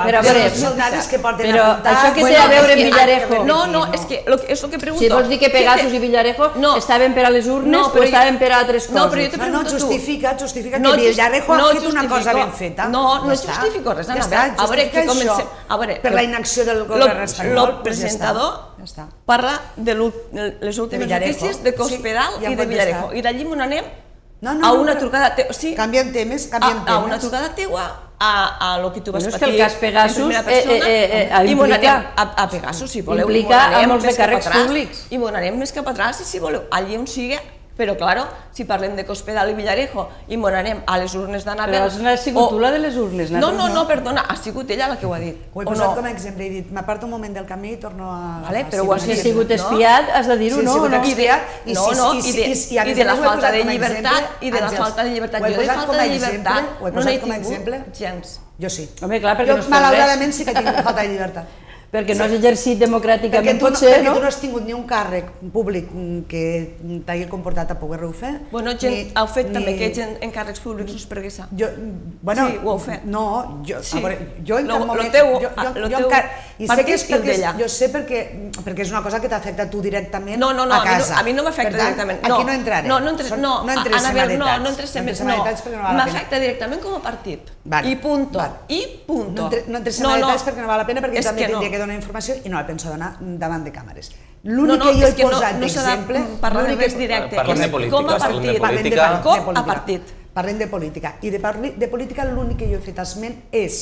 això que té a veure amb Villarejo... No, és el que pregunto. Si vols dir que Pegasus i Villarejo estaven per a les urnes o estaven per a altres coses? No, però jo te pregunto tu. Justifica que Villarejo ha fet una cosa ben feta. No justifico res, Anabel. A veure, que comencem... Per la inacció del govern espanyol. El presentador parla de les últimes notícies de Cospedal i de Villarejo. I d'allí m'on anem a una trucada... Canvien temes, a una trucada teua, a lo que tu vas patir en primera persona, i m'on anem a Pegasus, si voleu. Implica a molts de càrrecs públics. I m'on anem més cap atrás, si voleu, allí on sigui. Però, clar, si parlem de Cospedal i Villarejo i m'on anem a les urnes d'Anabel... Però has sigut tu la de les urnes, no, perdona, ha sigut ella la que ho ha dit. Ho he posat com a exemple, he dit, m'aparto un moment del camí i torno a... Però si has sigut espiat, has de dir-ho, no? I de la falta de llibertat, i de la falta de llibertat. Jo de falta de llibertat no n'he tingut gens. Jo sí. Home, clar, perquè no has fet res. Malauradament sí que tinc falta de llibertat. Perquè no has exercit democràticament, potser, no? Perquè tu no has tingut ni un càrrec públic que t'hagi comportat a poder-ho fer. Bueno, gent heu fet també que gent en càrrecs públics us preguessa. Sí, ho heu fet. No, jo en cap moment... I sé que és perquè... Jo sé perquè és una cosa que t'afecta a tu directament a casa. A mi no m'afecta directament. Aquí no entraré. No entres en manetats perquè no val la pena. M'afecta directament com a partit. I punto. No entres en manetats perquè no val la pena, perquè també tindria que donar informació i no la penso donar davant de càmeres. L'únic que jo he posat d'exemple... Parlem de política, com a partit. Parlem de política. I de política l'únic que jo he fet esment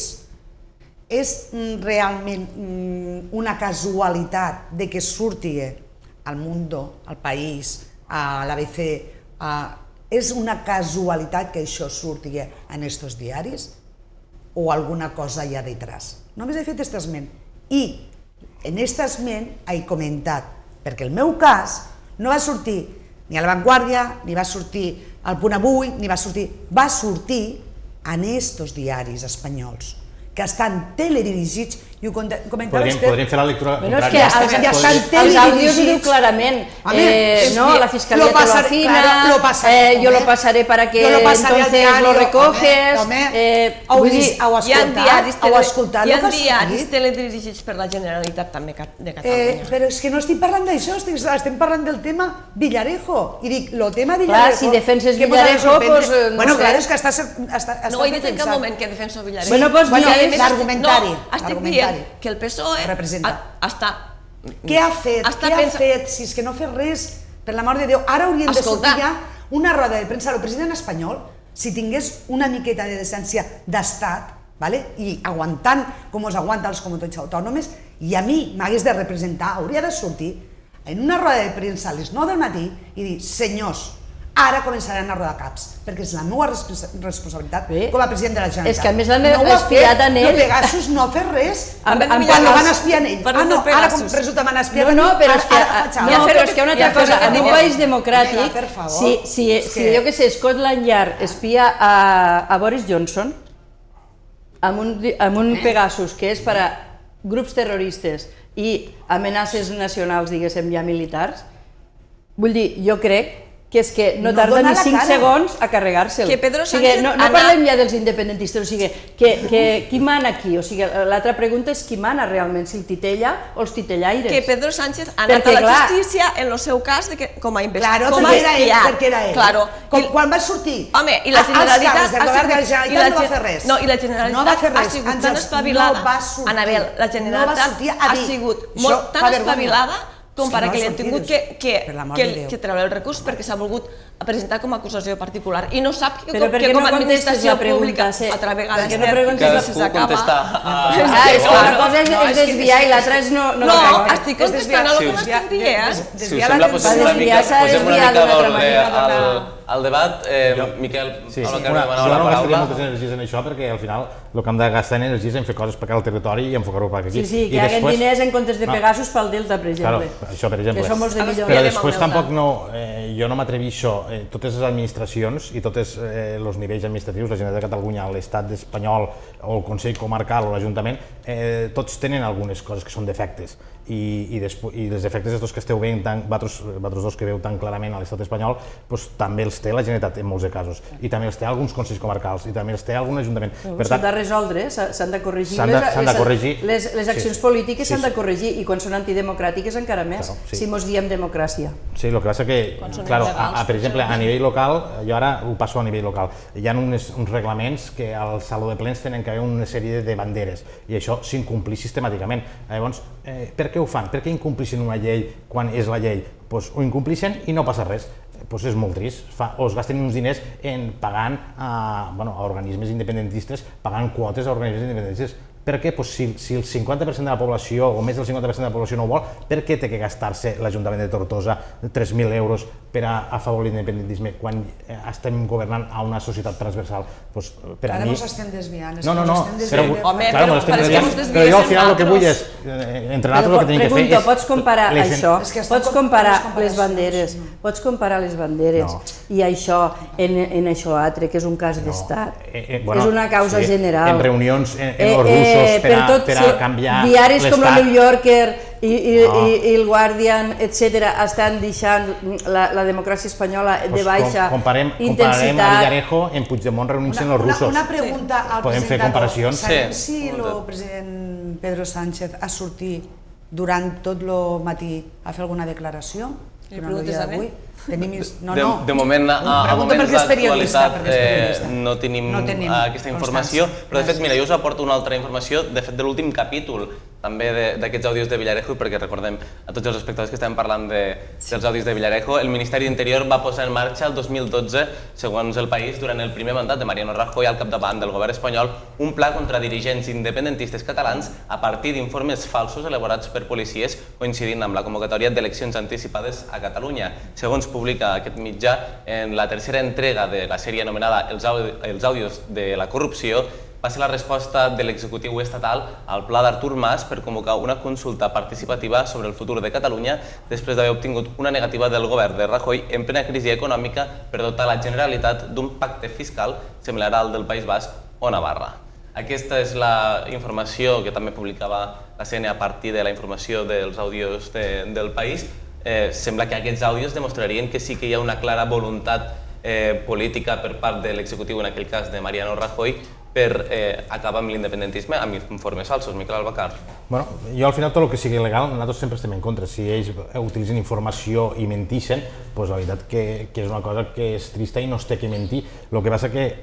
és realment una casualitat de que surti al Mundo, al País, a l'ABC, és una casualitat que això surti en estos diaris o alguna cosa hi ha detrás. Només he fet aquest esment. I en aquest esment he comentat, perquè el meu cas no va sortir ni a La Vanguardia, ni va sortir al Punt Avui, ni va sortir en estos diaris espanyols, que estan teledirigits I ho comentava Podríem fer la lectura contrària. Els àudios ho diu clarament. La fiscalía te lo afina, yo lo pasaré para que entonces lo recoges. Hi ha diaris teledirigits per la Generalitat també de Catalunya. Però és que no estic parlant d'això, estem parlant del tema Villarejo. I dic, el tema Villarejo... Clar, si defenses Villarejo, doncs... Bueno, clar, és que estàs no he dit en cap moment que defenso Villarejo. Bueno, doncs l'argumentari. No, estic dient que el PSOE està... Què ha fet? Si és que no ha fet res, per l'amor de Déu. Ara haurien de sortir ja una roda de premsa. El president espanyol, si tingués una miqueta de decència d'estat, i aguantant com us aguanta els comunitats autònomes, i a mi m'hagués de representar, hauria de sortir en una roda de premsa a les 9 del matí i dir, senyors, ara començaran a rodar caps, perquè és la meva responsabilitat com a president de la Generalitat. És que a més l'han espiat en ell. No, Pegasus no ha fet res quan lo van espiar en ell. No, ara resulta que m'han espiat en ell. No, però és que hi ha una altra cosa. En un país democràtic, si jo que sé, Scotland Yard espia a Boris Johnson amb un Pegasus que és per a grups terroristes i amenaces nacionals, diguéssim, ja militars, vull dir, jo crec que és que no tarda ni 5 segons a carregar-se'l. No parlem ja dels independentistes, o sigui, qui mana aquí? O sigui, l'altra pregunta és qui mana realment, si el titella o els titellaires. Que Pedro Sánchez ha anat a la justícia en el seu cas com a investigat. Claro, perquè era ell. Quan va sortir als càrrecs del govern de la Generalitat no va fer res. No, i la Generalitat ha sigut tan espavilada. Anabel, la Generalitat ha sigut tan espavilada com per que li han tingut que treure el recurs perquè s'ha volgut presentar com a acusació particular i no sap que com a administració pública altra vegada cadascú contesta. Una cosa és desviar i l'altra és no... No, estic contestant el que m'estic dient. Si us sembla, posem una mica d'ordre al debat. Miquel, jo no gastaria moltes energies en això perquè al final el que hem de gastar energies és en fer coses per al territori i enfocar-ho per aquí. Sí, que hi haguen diners en comptes de Pegasus pel Delta, per exemple. Això, per exemple. Que som molts de millors. Però després tampoc jo no m'atreveixo, totes les administracions i tots els nivells administratius, la Generalitat de Catalunya, l'Estat espanyol o el Consell Comarcal o l'Ajuntament, tots tenen algunes coses que són defectes i els defectes estos que esteu veient, vosaltres dos que veu tan clarament a l'estat espanyol, també els té la Generalitat en molts de casos i també els té alguns consells comarcals i també els té algun ajuntament. S'han de resoldre, s'han de corregir, les accions polítiques s'han de corregir i quan són antidemocràtiques encara més, si mos diem democràcia. Sí, el que passa que, per exemple, a nivell local, jo ara ho passo a nivell local, hi ha uns reglaments que al Saló de Plens tenen que haver una sèrie de banderes i això s'incomplix sistemàticament. Llavors, per què ho fan? Per què incomplixen una llei quan és la llei? Doncs ho incomplixen i no passa res. Doncs és molt trist. O es gasten uns diners pagant a organismes independentistes, pagant quotes a organismes independentistes. Per què? Si el 50% de la població o més del 50% de la població no ho vol, per què té que gastar-se l'Ajuntament de Tortosa 3.000 euros per a afavorir l'independentisme quan estem governant a una societat transversal? Ara ens estem desviant. No, però jo al final el que vull és, entre nosaltres el que tenim que fer és... Pregunto, pots comparar això? Pots comparar les banderes i això en això altre, que és un cas d'estat? És una causa general. En reunions en els russos per a canviar l'estat. Diaris com el New Yorker i el Guardian, etc., estan deixant la democràcia espanyola de baixa intensitat. Compararem a Villarejo en Puigdemont reunint-se amb els russos. Una pregunta al Podem fer comparacions? Sabem si el president Pedro Sánchez ha sortit durant tot el matí a fer alguna declaració durant el dia d'avui? De moment, a moments d'actualitat no tenim aquesta informació, però de fet, mira, jo us aporto una altra informació, de fet, de l'últim capítol també d'aquests àudios de Villarejo, perquè recordem a tots els espectadors que estem parlant dels àudios de Villarejo, el Ministeri d'Interior va posar en marxa el 2012, segons El País, durant el primer mandat de Mariano Rajoy al capdavant del govern espanyol, un pla contra dirigents independentistes catalans a partir d'informes falsos elaborats per policies coincidint amb la convocatòria d'eleccions anticipades a Catalunya. Segons publica aquest mitjà, en la tercera entrega de la sèrie anomenada Els àudios de la corrupció, va ser la resposta de l'executiu estatal al pla d'Artur Mas per convocar una consulta participativa sobre el futur de Catalunya després d'haver obtingut una negativa del govern de Rajoy en plena crisi econòmica per dotar la Generalitat d'un pacte fiscal similar al del País Basc o Navarra. Aquesta és la informació que també publicava la CN a partir de la informació dels àudios del País. Sembla que aquests àudios demostrarien que sí que hi ha una clara voluntat política per part de l'executiu, en aquell cas de Mariano Rajoy, per acabar amb l'independentisme amb informes falsos. Miquel Albacar. Bueno, jo al final tot el que sigui legal nosaltres sempre estem en contra. Si ells utilitzen informació i mentixen, doncs la veritat que és una cosa que és trista i no es té que mentir. El que passa que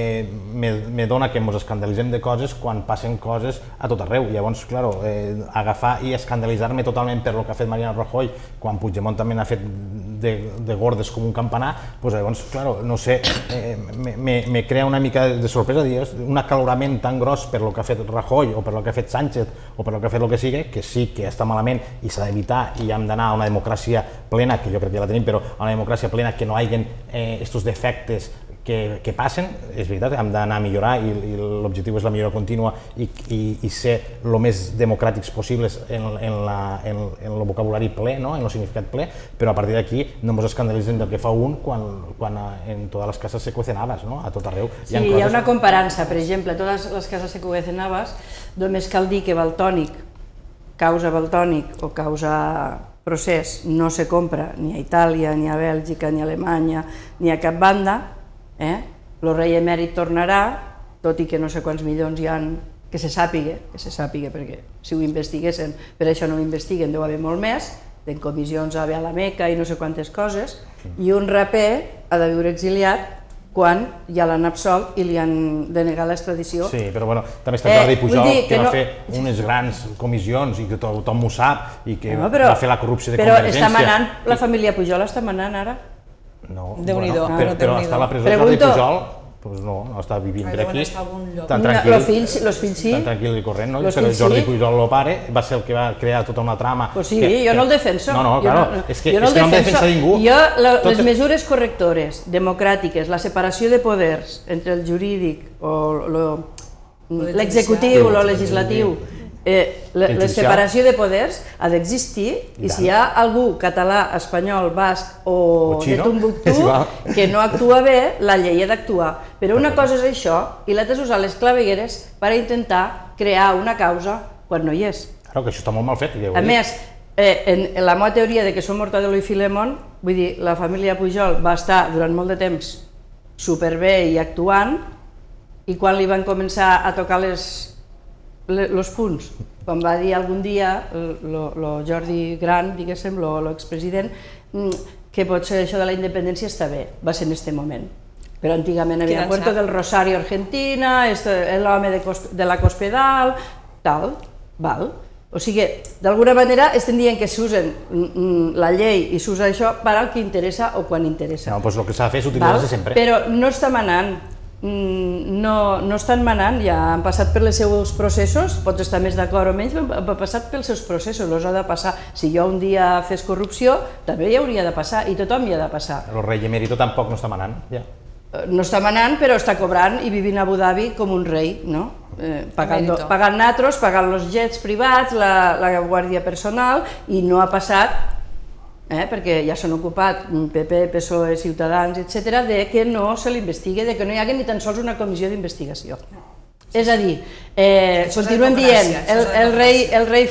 me dona que ens escandalitzem de coses quan passen coses a tot arreu. Llavors, clar, agafar i escandalitzar-me totalment per el que ha fet Mariano Rajoy quan Puigdemont també n'ha fet de gordes com un campanar, doncs llavors, clar, no sé, me crea una mica de sorpresa dir un acalorament tan gros per el que ha fet Rajoy o per el que ha fet Sánchez o per el que ha fet el que sigui, que sí que està malament i s'ha d'evitar i hem d'anar a una democràcia plena, que jo crec que ja la tenim, però a una democràcia plena que no hi hagi aquests defectes que passen, és veritat, hem d'anar a millorar i l'objectiu és la millora contínua i ser el més democràtics possibles en el vocabulari ple, en el significat ple, però a partir d'aquí no ens escandalitzem del que fa un quan en totes les cases se cuecen habas, a tot arreu. Sí, hi ha una comparança, per exemple, totes les cases se cuecen habas, només cal dir que Valtònic, causa Valtònic o causa procés no se compra ni a Itàlia, ni a Bèlgica, ni a Alemanya, ni a cap banda. El rei emèrit tornarà, tot i que no sé quants milions hi ha, que se sàpiga, perquè si ho investiguessin, per això no ho investiguen, deu haver molt més, en comissions a la Meca i no sé quantes coses, i un raper ha de viure exiliat quan ja l'han absolt i li han denegat l'extradició. Sí, però bueno, també està Jordi Pujol, que va fer unes grans comissions i que tothom ho sap i que va fer la corrupció de Convergència. Però està manant, la família Pujol està manant ara? No, Déu-n'hi-do. Però està a la presó Jordi Pujol, doncs no està vivint per aquí, tan tranquil, tan tranquil i corrent, però Jordi Pujol, el pare, va ser el que va crear tota una trama. Pues sí, jo no el defenso. No, claro, és que no em defensa ningú. Jo, les mesures correctores, democràtiques, la separació de poders entre el jurídic o l'executiu o el legislatiu, la separació de poders ha d'existir i si hi ha algú català, espanyol, basc o de Tombuctú que no actua bé, la llei ha d'actuar. Però una cosa és això i l'altra és usar les clavegueres per intentar crear una causa quan no hi és. Claro, que això està molt mal fet. A més, en la meva teoria de que són Mortadelo i Filemón, vull dir, la família Pujol va estar durant molt de temps superbé i actuant i quan li van començar a tocar els punts, quan va dir algun dia el Jordi Gran, diguéssim, l'expresident, que potser això de la independència està bé, va ser en aquest moment. Però antigament havia Puerto del Rosario, Argentina, l'home de la Cospedal, tal, val. O sigui, d'alguna manera estem dient que s'usen la llei i s'usa això per al que interessa o quan interessa. No, doncs el que s'ha de fer és utilitzar-se sempre. Però no està manant. No estan manant, ja han passat per els seus processos, pots estar més d'acord o menys, han passat pels seus processos, els ha de passar. Si jo un dia fes corrupció, també hi hauria de passar, i tothom hi ha de passar. El rei emèrito tampoc no està manant, ja. No està manant, però està cobrant i vivint a Abu Dhabi com un rei, no? Pagant natros, pagant els jets privats, la guàrdia personal, i no ha passat, perquè ja s'han ocupat PP, PSOE, Ciutadans, etc., de que no se l'investigui, de que no hi hagi ni tan sols una comissió d'investigació. És a dir, continuem dient, el rei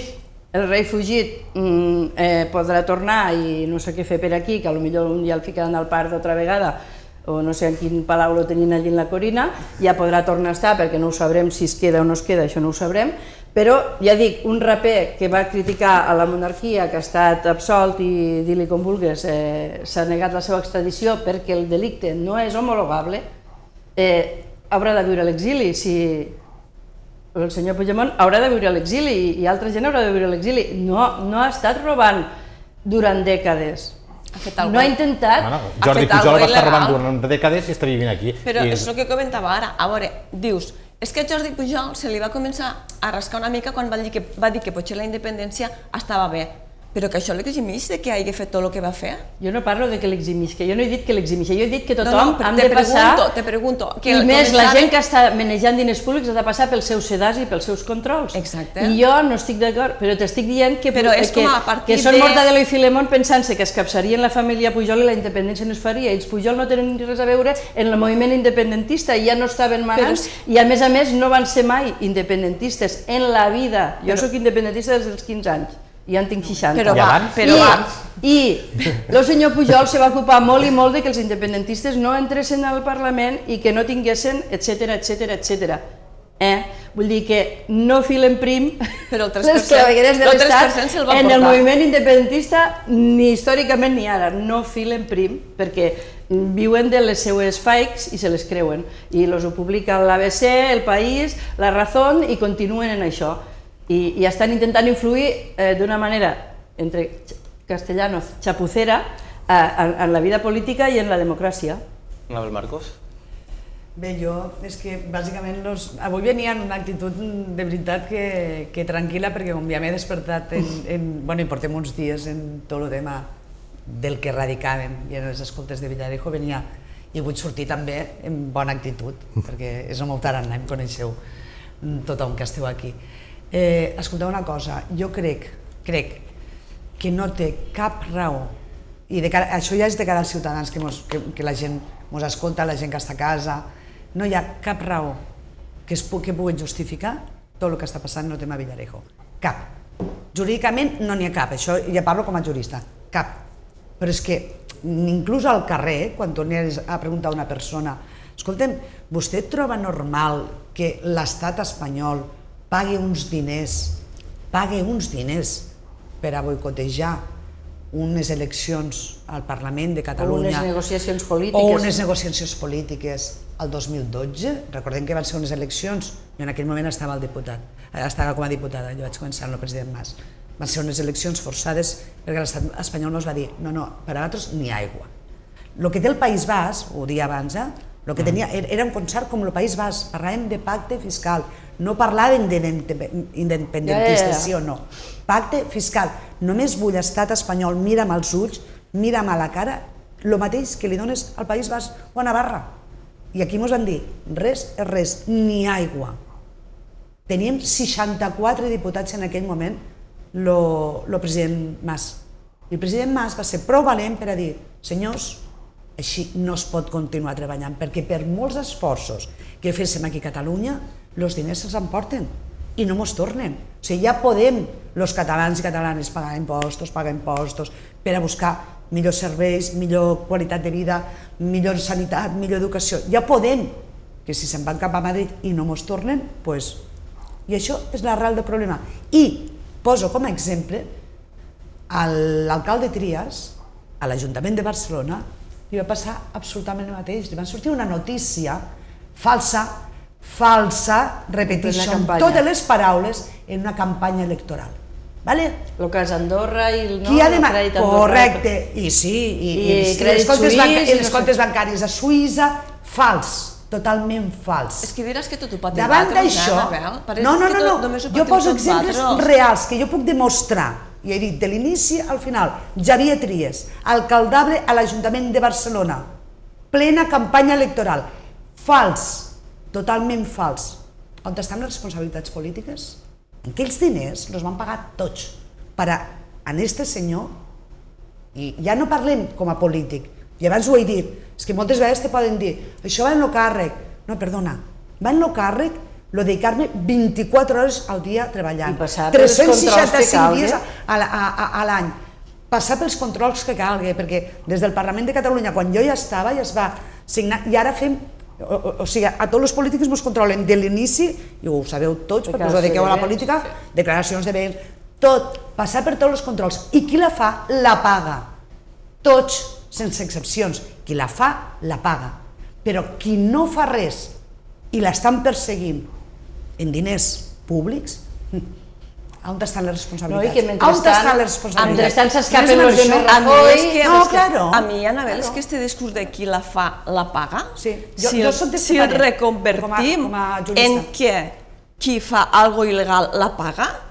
fugit podrà tornar i no sé què fer per aquí, que potser un dia el ficaran al parc d'altra vegada, o no sé en quin palau lo tenien allí en la Corina, ja podrà tornar a estar, perquè no ho sabrem si es queda o no es queda, això no ho sabrem, però, ja dic, un raper que va criticar a la monarquia, que ha estat absolt i dir-li com vulgues, s'ha negat la seva extradició perquè el delicte no és homologable, haurà de viure a l'exili. Si el senyor Puigdemont haurà de viure a l'exili i altra gent haurà de viure a l'exili. No ha estat robant durant dècades. No ha intentat... Jordi Pujol va estar robant durant dècades i està vivint aquí. Però és el que comentava ara. A veure, dius, és que a Jordi Pujol se li va començar a rascar una mica quan va dir que potser la independència estava bé. Però que això l'eximeix de que hagi fet tot el que va fer? Jo no parlo de que l'eximeix, que jo no he dit que l'eximeix, jo he dit que tothom ha de passar... Te pregunto. I més, la gent que està manejant diners públics ha de passar pels seus sedars i pels seus controls. Exacte. I jo no estic d'acord, però t'estic dient que són Mortadelo i Filemón pensant-se que es capçarien la família Pujol i la independència no es faria. Ells Pujol no tenen res a veure en el moviment independentista, ja no estaven manant i a més no van ser mai independentistes en la vida. Jo soc independentista des dels 15 anys. Ja en tinc 60. I el senyor Pujol se va ocupar molt i molt de que els independentistes no entressin al Parlament i que no tinguessin, etc. Vull dir que no filen prim les clavegueres de l'Estat en el moviment independentista ni històricament ni ara. No filen prim perquè viuen de les seues fakes i se les creuen. I els ho publica l'ABC, El País, La Razón i continuen en això. I estan intentant influir d'una manera, entre castellanos, chapucera, en la vida política i en la democràcia. Anabel Marcos? Bé, jo, és que bàsicament avui venia en una actitud de veritat que tranquil·la, perquè com ja m'he despertat i portem uns dies en tot el tema del que radicàvem i en les escoltes de Villarejo venia i vull sortir també en bona actitud, perquè és el meu tarannà, em coneixeu tothom que esteu aquí. Escolteu una cosa, jo crec que no té cap raó, i això ja és de cara als ciutadans que la gent ens escolta, la gent que està a casa, no hi ha cap raó que pugui justificar tot el que està passant en el tema Villarejo. Cap. Jurídicament no n'hi ha cap, això ja parlo com a jurista, cap. Però és que inclús al carrer, quan tornis a preguntar a una persona, escolta'm, vostè troba normal que l'estat espanyol pagui uns diners per a boicotejar unes eleccions al Parlament de Catalunya o unes negociacions polítiques el 2012? Recordem que van ser unes eleccions, jo en aquell moment estava com a diputada, jo vaig començar amb el president Mas. Van ser unes eleccions forçades perquè l'estat espanyol ens va dir no, per a nosaltres ni aigua. El que té el País Basc, ho dia abans, el que tenia era un concert com el País Basc, parlàvem de pacte fiscal, no parlàvem d'independentistes, sí o no. Pacte fiscal. Només vull l'estat espanyol, mira'm als ulls, mira'm a la cara, el mateix que li dones al País Basc o a Navarra. I aquí ens van dir, res és res, ni aigua. Teníem 64 diputats en aquell moment, el president Mas. I el president Mas va ser prou valent per a dir, senyors, així no es pot continuar treballant, perquè per molts esforços que féssim aquí a Catalunya, els diners se'ls emporten i no ens tornen. O sigui, ja podem, els catalans i catalanes, pagar impostos per a buscar millors serveis, millor qualitat de vida, millor sanitat, millor educació. Ja podem, que si se'n van cap a Madrid i no ens tornen, doncs... I això és l'arrel del problema. I poso com a exemple l'alcalde Trias, a l'Ajuntament de Barcelona, li va passar absolutament el mateix. Li van sortir una notícia falsa, repeteixo amb totes les paraules, en una campanya electoral. El cas Andorra i el crèdit Andorra. Correcte, i sí, i els comptes bancaris a Suïssa, fals, totalment fals. És que diràs que tot ho pot davant d'això, no, jo poso exemples reals que jo puc demostrar. I he dit, de l'inici al final, Xavier Trias, alcaldable a l'Ajuntament de Barcelona, plena campanya electoral, fals, totalment fals. On estan les responsabilitats polítiques? Aquells diners els van pagar tots per a aquest senyor, i ja no parlem com a polític, i abans ho he dit, és que moltes vegades te poden dir, això va en el càrrec. No, perdona, va en el càrrec lo dedicar-me 24 hores al dia treballant, 365 dies a l'any, passar pels controls que calgui, perquè des del Parlament de Catalunya, quan jo ja estava, ja es va signar, i ara fem, o sigui, a tots els polítics ens controlen de l'inici, i ho sabeu tots, perquè us ho dediqueu a la política, declaracions de béns, tot, passar per tots els controls, i qui la fa, la paga, tots, sense excepcions, qui la fa, la paga, però qui no fa res i l'estan perseguint en diners públics, on estan les responsabilitats? On estan les responsabilitats? Mentrestant s'escapen els de Rajoy. No, claro. A mi, Anabel, és que este discurs de qui la fa, la paga, si el reconvertim en que qui fa algo il·legal la paga,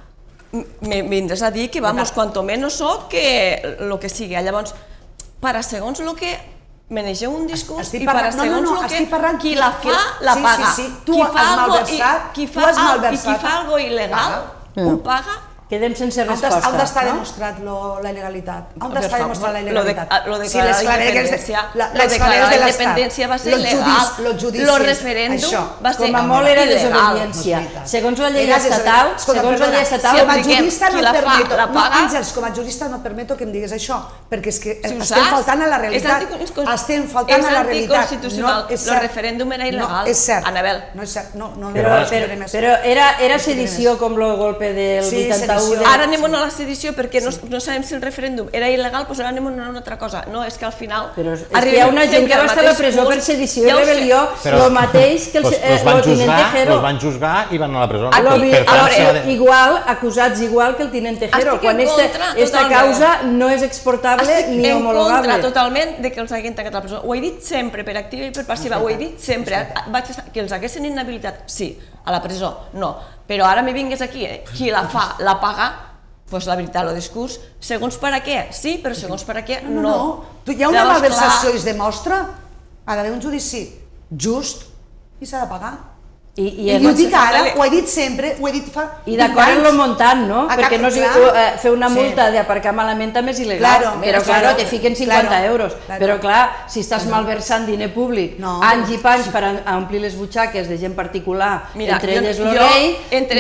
vindràs a dir que, vamos, cuanto menos soc que lo que sigui. Llavors, para segons el que manegeu un discurs i para segons el que qui la fa, la paga. Tu has malversat, qui fa algo il·legal, ho paga. Quedem sense resposta. On està demostrat la il·legalitat? On està demostrat la il·legalitat? Lo declarar la independència va ser il·legal. Lo referèndum va ser il·legal. Com a molt era desobediència. Segons la llei estatal, com a jurista no et permeto, Àngels, com a jurista no et permeto que em digues això, perquè és que estem faltant a la realitat. Estem faltant a la realitat. És anticonstitucional. El referèndum era il·legal. És cert. Anabel. No és cert. Però era sedició com el golpe del 81. Ara anem a la sedició perquè no sabem si el referèndum era il·legal, doncs ara anem a una altra cosa. No, és que al final... Però és que hi ha una gent que va estar a la presó per sedició i rebel·lió, el mateix que el tinent Tejero. Els van juzgar i van a la presó. Igual, acusats igual que el tinent Tejero, quan aquesta causa no és exportable ni homologable. Estic en contra totalment de que els hagin tancat a la presó. Ho he dit sempre, per activa i per passiva, ho he dit sempre. Que els haguessin inhabilitat, sí, a la presó, no. Però ara me vingues aquí, qui la fa, la paga, doncs la veritat, el discurs, segons per a què, sí, però segons per a què, no. Hi ha una malversació i es demostra, ha d'haver un judici just i s'ha de pagar. I ho dic ara, ho he dit sempre, ho he dit fa 20 anys. I d'acord amb el muntant, no? Perquè no fer una multa d'aparcar malament també és il·legal. Però clar, te fiquen 50 euros. Però clar, si estàs malversant diner públic, anys i panys per omplir les butxaques de gent particular, entre elles el rei...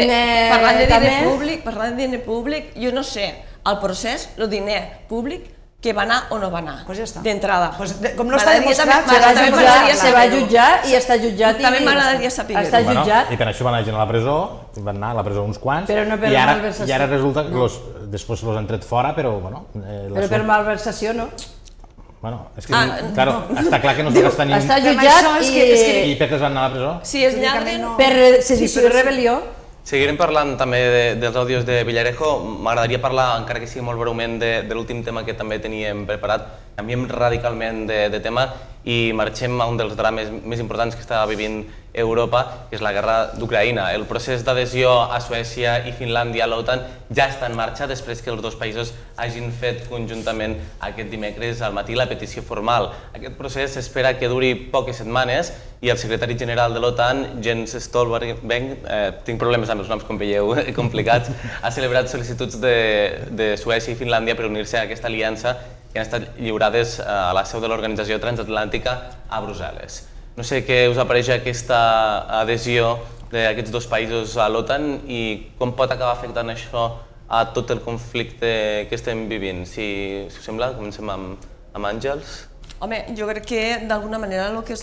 Parlant de diner públic, jo no sé, el procés, el diner públic, que va anar o no va anar, d'entrada. Com no està demostrat, se va jutjar i està jutjat. També m'agradaria saber-ho. Està jutjat. I per això van anar gent a la presó, van anar a la presó uns quants, i ara resulta que després els han tret fora, però bueno... Però per malversació no. Bueno, és que, claro, està clar que no es va gastar ni un... Està jutjat i per què es van anar a la presó? Si es lladren... Per sedició i rebel·lió. Seguirem parlant també dels àudios de Villarejo. M'agradaria parlar, encara que sigui molt breument, de l'últim tema que també teníem preparat. Canviem radicalment de tema i marxem a un dels drames més importants que està vivint Europa, que és la guerra d'Ucraïna. El procés d'adhesió a Suècia i Finlàndia a l'OTAN ja està en marxa després que els dos països hagin fet conjuntament aquest dimecres al matí la petició formal. Aquest procés s'espera que duri poques setmanes i el secretari general de l'OTAN, Jens Stoltenberg, tinc problemes amb els noms, com veieu, complicats, ha celebrat sol·licituds de Suècia i Finlàndia per unir-se a aquesta aliança que han estat lliurades a la seu de l'Organització Transatlàntica a Brussel·les. No sé què us apareix aquesta adhesió d'aquests dos països a l'OTAN i com pot acabar afectant això a tot el conflicte que estem vivint. Si us sembla, comencem amb Àngels. Home, jo crec que d'alguna manera el que és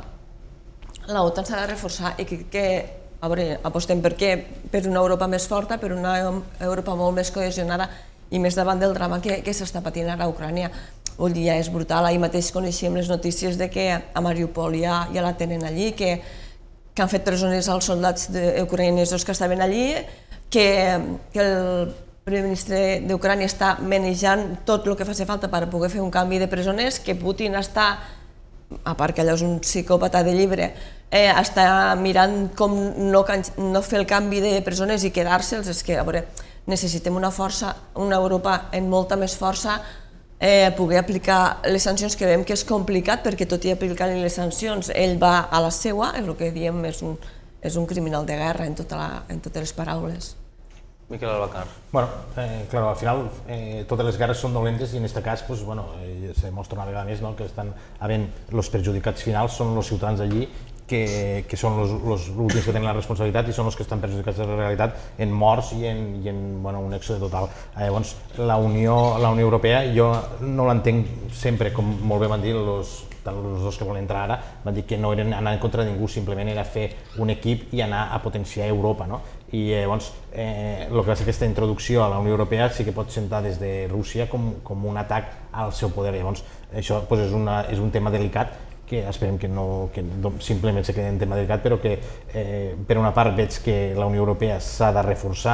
l'OTAN s'ha de reforçar i que apostem per una Europa més forta, per una Europa molt més cohesionada i més davant del drama que s'està patint ara a Ucrània. El dia és brutal, ahir mateix coneixíem les notícies de que a Mariupol ja la tenen allí, que han fet presoners als soldats ucraïnesos que estaven allí, que el primer ministre d'Ucrània està manejant tot el que faci falta per poder fer un canvi de presoners, que Putin està, a part que allò és un psicòpata de llibre, està mirant com no fer el canvi de presoners i quedar-se'ls. És que, a veure, necessitem una força, una Europa amb molta més força, poder aplicar les sancions, que veiem que és complicat perquè tot i aplicar-li les sancions ell va a la seua, el que diem és un criminal de guerra en totes les paraules. Miquel Albacar. Bueno, claro, al final totes les guerres són dolentes i en aquest cas se mostra una vegada més que estan havent els perjudicats finals són els ciutadans allí que són els últims que tenen la responsabilitat i són els que estan perjudicats de la realitat en morts i en un èxode total. Llavors, la Unió Europea jo no l'entenc sempre, com molt bé van dir tant els dos que volen entrar ara, van dir que no eren anar en contra de ningú, simplement era fer un equip i anar a potenciar Europa. I llavors, el que va ser aquesta introducció a la Unió Europea sí que pot sentar des de Rússia com un atac al seu poder. Llavors, això és un tema delicat que esperem que simplement se quedi en tema delicat, però que per una part veig que la Unió Europea s'ha de reforçar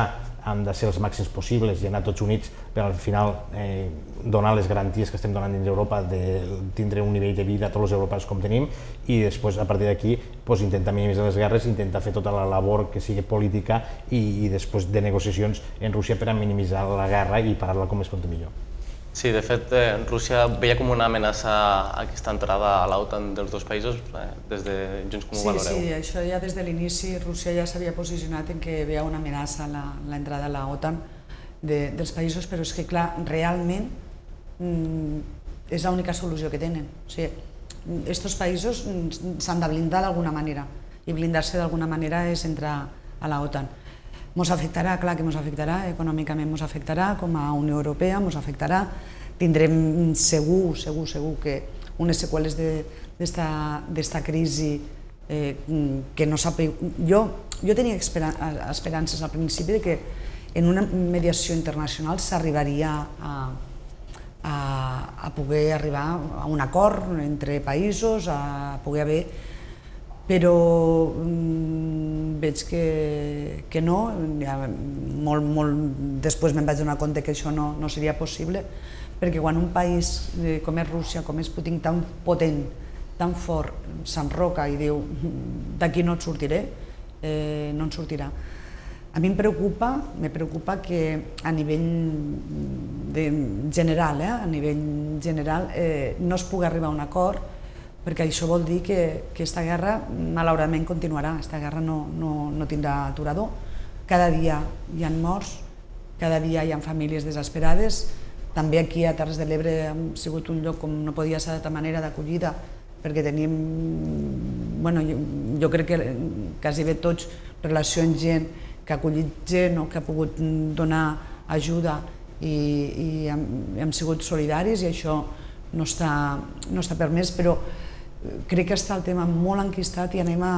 han de ser els màxims possibles i anar tots units per al final donar les garanties que estem donant dins d'Europa de tindre un nivell de vida a tots els europeus com tenim i després a partir d'aquí intentar minimitzar les guerres, intentar fer tota la labor que sigui política i després de negociacions en Rússia per a minimitzar la guerra i parar-la com més prompte millor. Sí, de fet, Rússia veia com una amenaça aquesta entrada a l'OTAN dels dos països des de Junts com ho valoreu? Sí, això ja des de l'inici Rússia ja s'havia posicionat en que veia una amenaça a l'entrada a l'OTAN dels països, però és que clar, realment és l'única solució que tenen. O sigui, aquests països s'han de blindar d'alguna manera i blindar-se d'alguna manera és entrar a l'OTAN. Ens afectarà, clar que ens afectarà, econòmicament ens afectarà, com a Unió Europea ens afectarà, tindrem segur que unes seqüeles d'esta crisi que no sap... Jo tenia esperances al principi que en una mediació internacional s'arribaria a poder arribar a un acord entre països, a poder haver... però veig que no, després me'n vaig donar compte que això no seria possible, perquè quan un país com és Rússia, com és Putin, tan potent, tan fort, s'enroca i diu d'aquí no et sortiré, no en sortirà. A mi em preocupa que a nivell general no es pugui arribar a un acord, perquè això vol dir que aquesta guerra malauradament continuarà, aquesta guerra no tindrà aturador. Cada dia hi ha morts, cada dia hi ha famílies desesperades, també aquí a Terres de l'Ebre ha sigut un lloc com no podia ser d'altra manera d'acollida, perquè tenim, jo crec que quasi bé tots relació amb gent que ha acollit gent o que ha pogut donar ajuda i hem sigut solidaris i això no està permès, però crec que està el tema molt enquistat i anem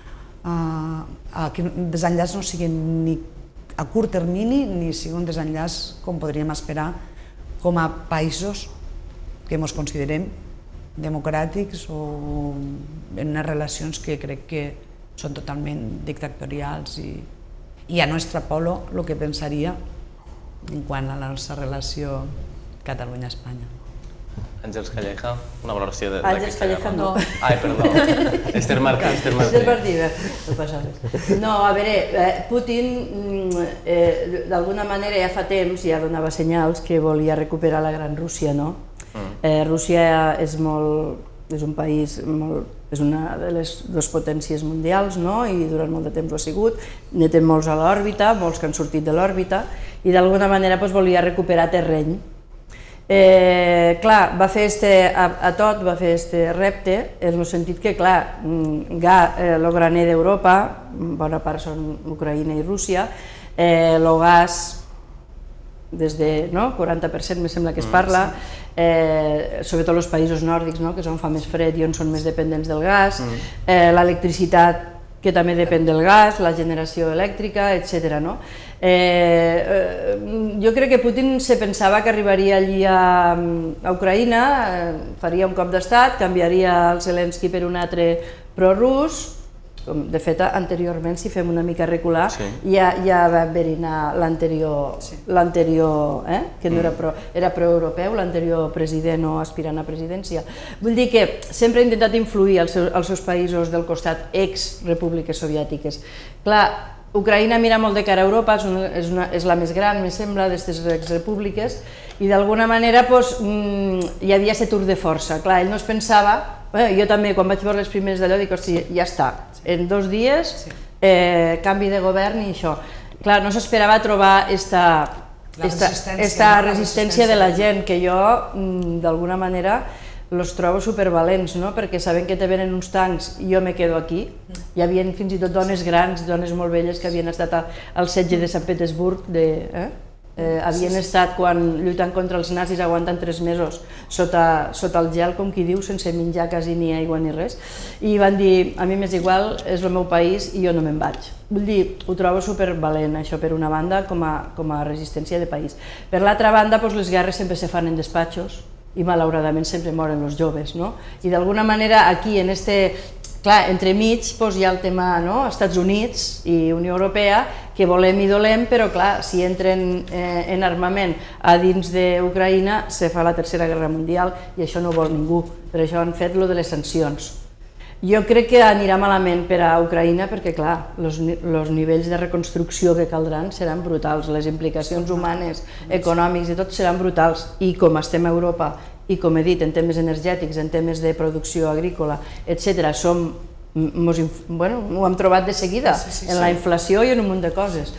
a que el desenllaç no sigui ni a curt termini ni sigui un desenllaç com podríem esperar com a països que ens considerem democràtics o en unes relacions que crec que són totalment dictatorials i a nostre polo el que pensaria en quant a la nostra relació Catalunya-Espanya. Àngels Calleja, una valoració Àngels Calleja no. Ai, perdó. Esther Martí. No passa res. No, a veure, Putin d'alguna manera ja fa temps ja donava senyals que volia recuperar la gran Rússia, no? Rússia és un país, és una de les dues potències mundials, no? I durant molt de temps ho ha sigut, ne té molts a l'òrbita, molts que han sortit de l'òrbita, i d'alguna manera volia recuperar terreny. Clar, va fer este repte en el sentit que, clar, el graner d'Europa, bona part són Ucraïna i Rússia, el gas, des de 40% me sembla que es parla, sobretot els països nòrdics, que és on fa més fred i on són més dependents del gas, l'electricitat, que també depèn del gas, la generació elèctrica, etc. Jo crec que Putin se pensava que arribaria allí a Ucraïna, faria un cop d'estat, canviaria el Zelensky per un altre prorus. De fet, anteriorment, si fem una mica recular, ja va haver-hi l'anterior, que no era proeuropeu, l'anterior president o aspirant a presidència. Vull dir que sempre ha intentat influir als seus països del costat ex-repúbliques soviètiques. Clar, Ucraïna mira molt de cara a Europa, és la més gran, me sembla, d'aquestes exrepúbliques, i d'alguna manera hi havia aquest tour de força. Clar, ell no es pensava, jo també, quan vaig veure les primeres d'allò, dic, hosti, ja està, en 2 dies, canvi de govern i això. Clar, no s'esperava trobar aquesta resistència de la gent, que jo, d'alguna manera, els trobo supervalents, perquè sabent que te venen uns tancs i jo me quedo aquí. Hi havia fins i tot dones grans, dones molt velles que havien estat al setge de Sant Petersburg, havien estat lluitant contra els nazis, aguantant 3 mesos sota el gel, com qui diu, sense menjar quasi ni aigua ni res, i van dir, a mi m'és igual, és el meu país i jo no me'n vaig. Vull dir, ho trobo supervalent, això, per una banda, com a resistència de país. Per l'altra banda, les guerres sempre se fan en despatxos i malauradament sempre moren els joves, no? I d'alguna manera aquí, en este... Clar, entremig hi ha el tema Estats Units i Unió Europea, que volem i dolem, però clar, si entren en armament a dins d'Ucraïna se fa la Tercera Guerra Mundial i això no ho vol ningú, per això han fet lo de les sancions. Jo crec que anirà malament per a Ucraïna perquè, clar, els nivells de reconstrucció que caldran seran brutals, les implicacions humanes, econòmics i tot seran brutals, i com estem a Europa i, com he dit, en temes energètics, en temes de producció agrícola, etc., ho hem trobat de seguida, en la inflació i en un munt de coses.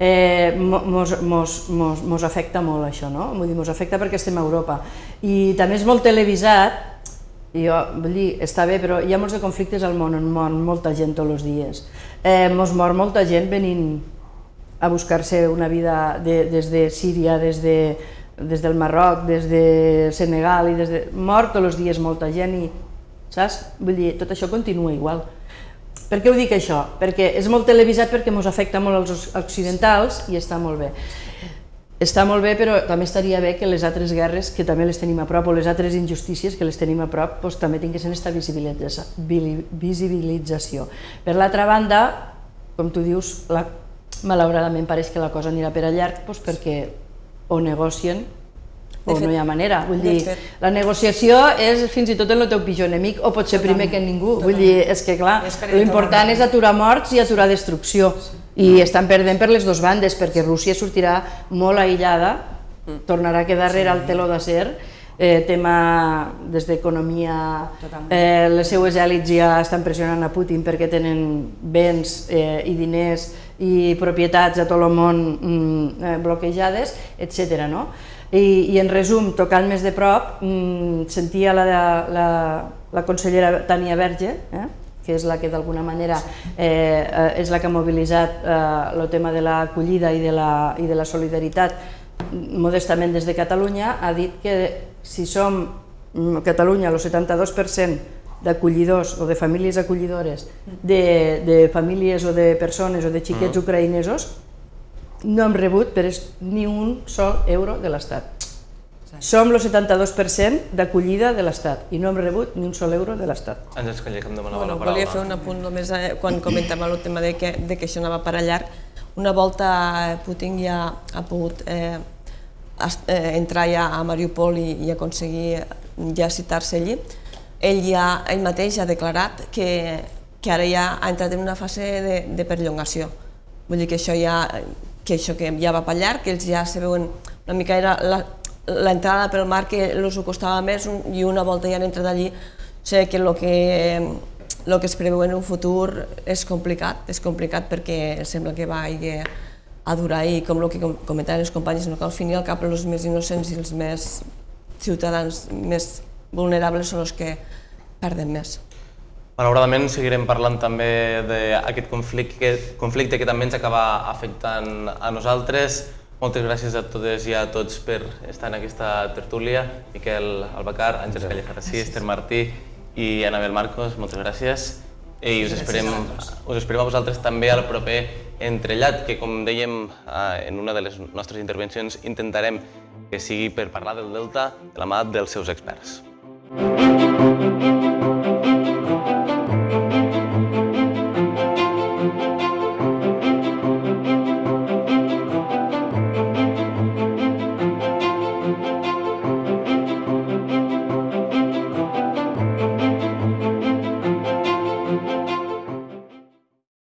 Mos afecta molt això, no? Vull dir, mos afecta perquè estem a Europa. I també és molt televisat, vull dir, està bé, però hi ha molts de conflictes al món, on mor molta gent tots els dies. Mos mor molta gent venint a buscar-se una vida des de Síria, des del Marroc, des de Senegal, mor tots els dies molta gent i, saps? Vull dir, tot això continua igual. Per què ho dic això? Perquè és molt televisat, perquè ens afecta molt als occidentals i està molt bé. Està molt bé, però també estaria bé que les altres guerres, que també les tenim a prop, o les altres injustícies que les tenim a prop, també tinguessin aquesta visibilització. Per l'altra banda, com tu dius, malauradament pareix que la cosa anirà per a llarg perquè o negocien o no hi ha manera. Vull dir, la negociació és fins i tot el teu pitjor enemic o pot ser primer que ningú. Vull dir, és que clar, l'important és aturar morts i aturar destrucció. I estan perdent per les dues bandes perquè Rússia sortirà molt aïllada, tornarà a quedar darrere el teló d'acer, tema des d'economia, les seues èlits ja estan pressionant a Putin perquè tenen béns i diners i propietats a tot el món bloquejades, etc. I en resum, tocant més de prop, sentia la consellera Tania Verge, que és la que d'alguna manera és la que ha mobilitzat el tema de l'acollida i de la solidaritat modestament des de Catalunya, ha dit que si som a Catalunya el 72% d'acollidors o de famílies acollidores, de famílies o de persones o de xiquets ucraïnesos, no hem rebut ni un sol euro de l'Estat. Som el 72% d'acollida de l'Estat i no hem rebut ni un sol euro de l'Estat. Àngels Caller, que em demanava la paraula. Volia fer un apunt només quan comentàvem el tema que això anava per a llarg. Una volta Putin ja ha pogut entrar ja a Mariupol i aconseguir ja citar-se allí, ell mateix ha declarat que ara ja ha entrat en una fase de perllongació. Vull dir que això ja va per llarg, que ells ja se veuen una mica, era l'entrada pel mar que els ho costava més i una volta ja han entrat allí, sé que el que es preveu en un futur és complicat perquè sembla que va a durar i com el que comentaven els companys, que al fin i al cap els més innocents i els més ciutadans més vulnerables són els que perden més. Malauradament seguirem parlant també d'aquest conflicte que també ens acaba afectant a nosaltres. Moltes gràcies a totes i a tots per estar en aquesta tertúlia. Miquel Albacar, Àngels Callejarasí, Esther Martí i Anabel Marcos, moltes gràcies. I us esperem a vosaltres també al proper Entrellat, que com dèiem en una de les nostres intervencions intentarem que sigui per parlar del Delta de la mà dels seus experts.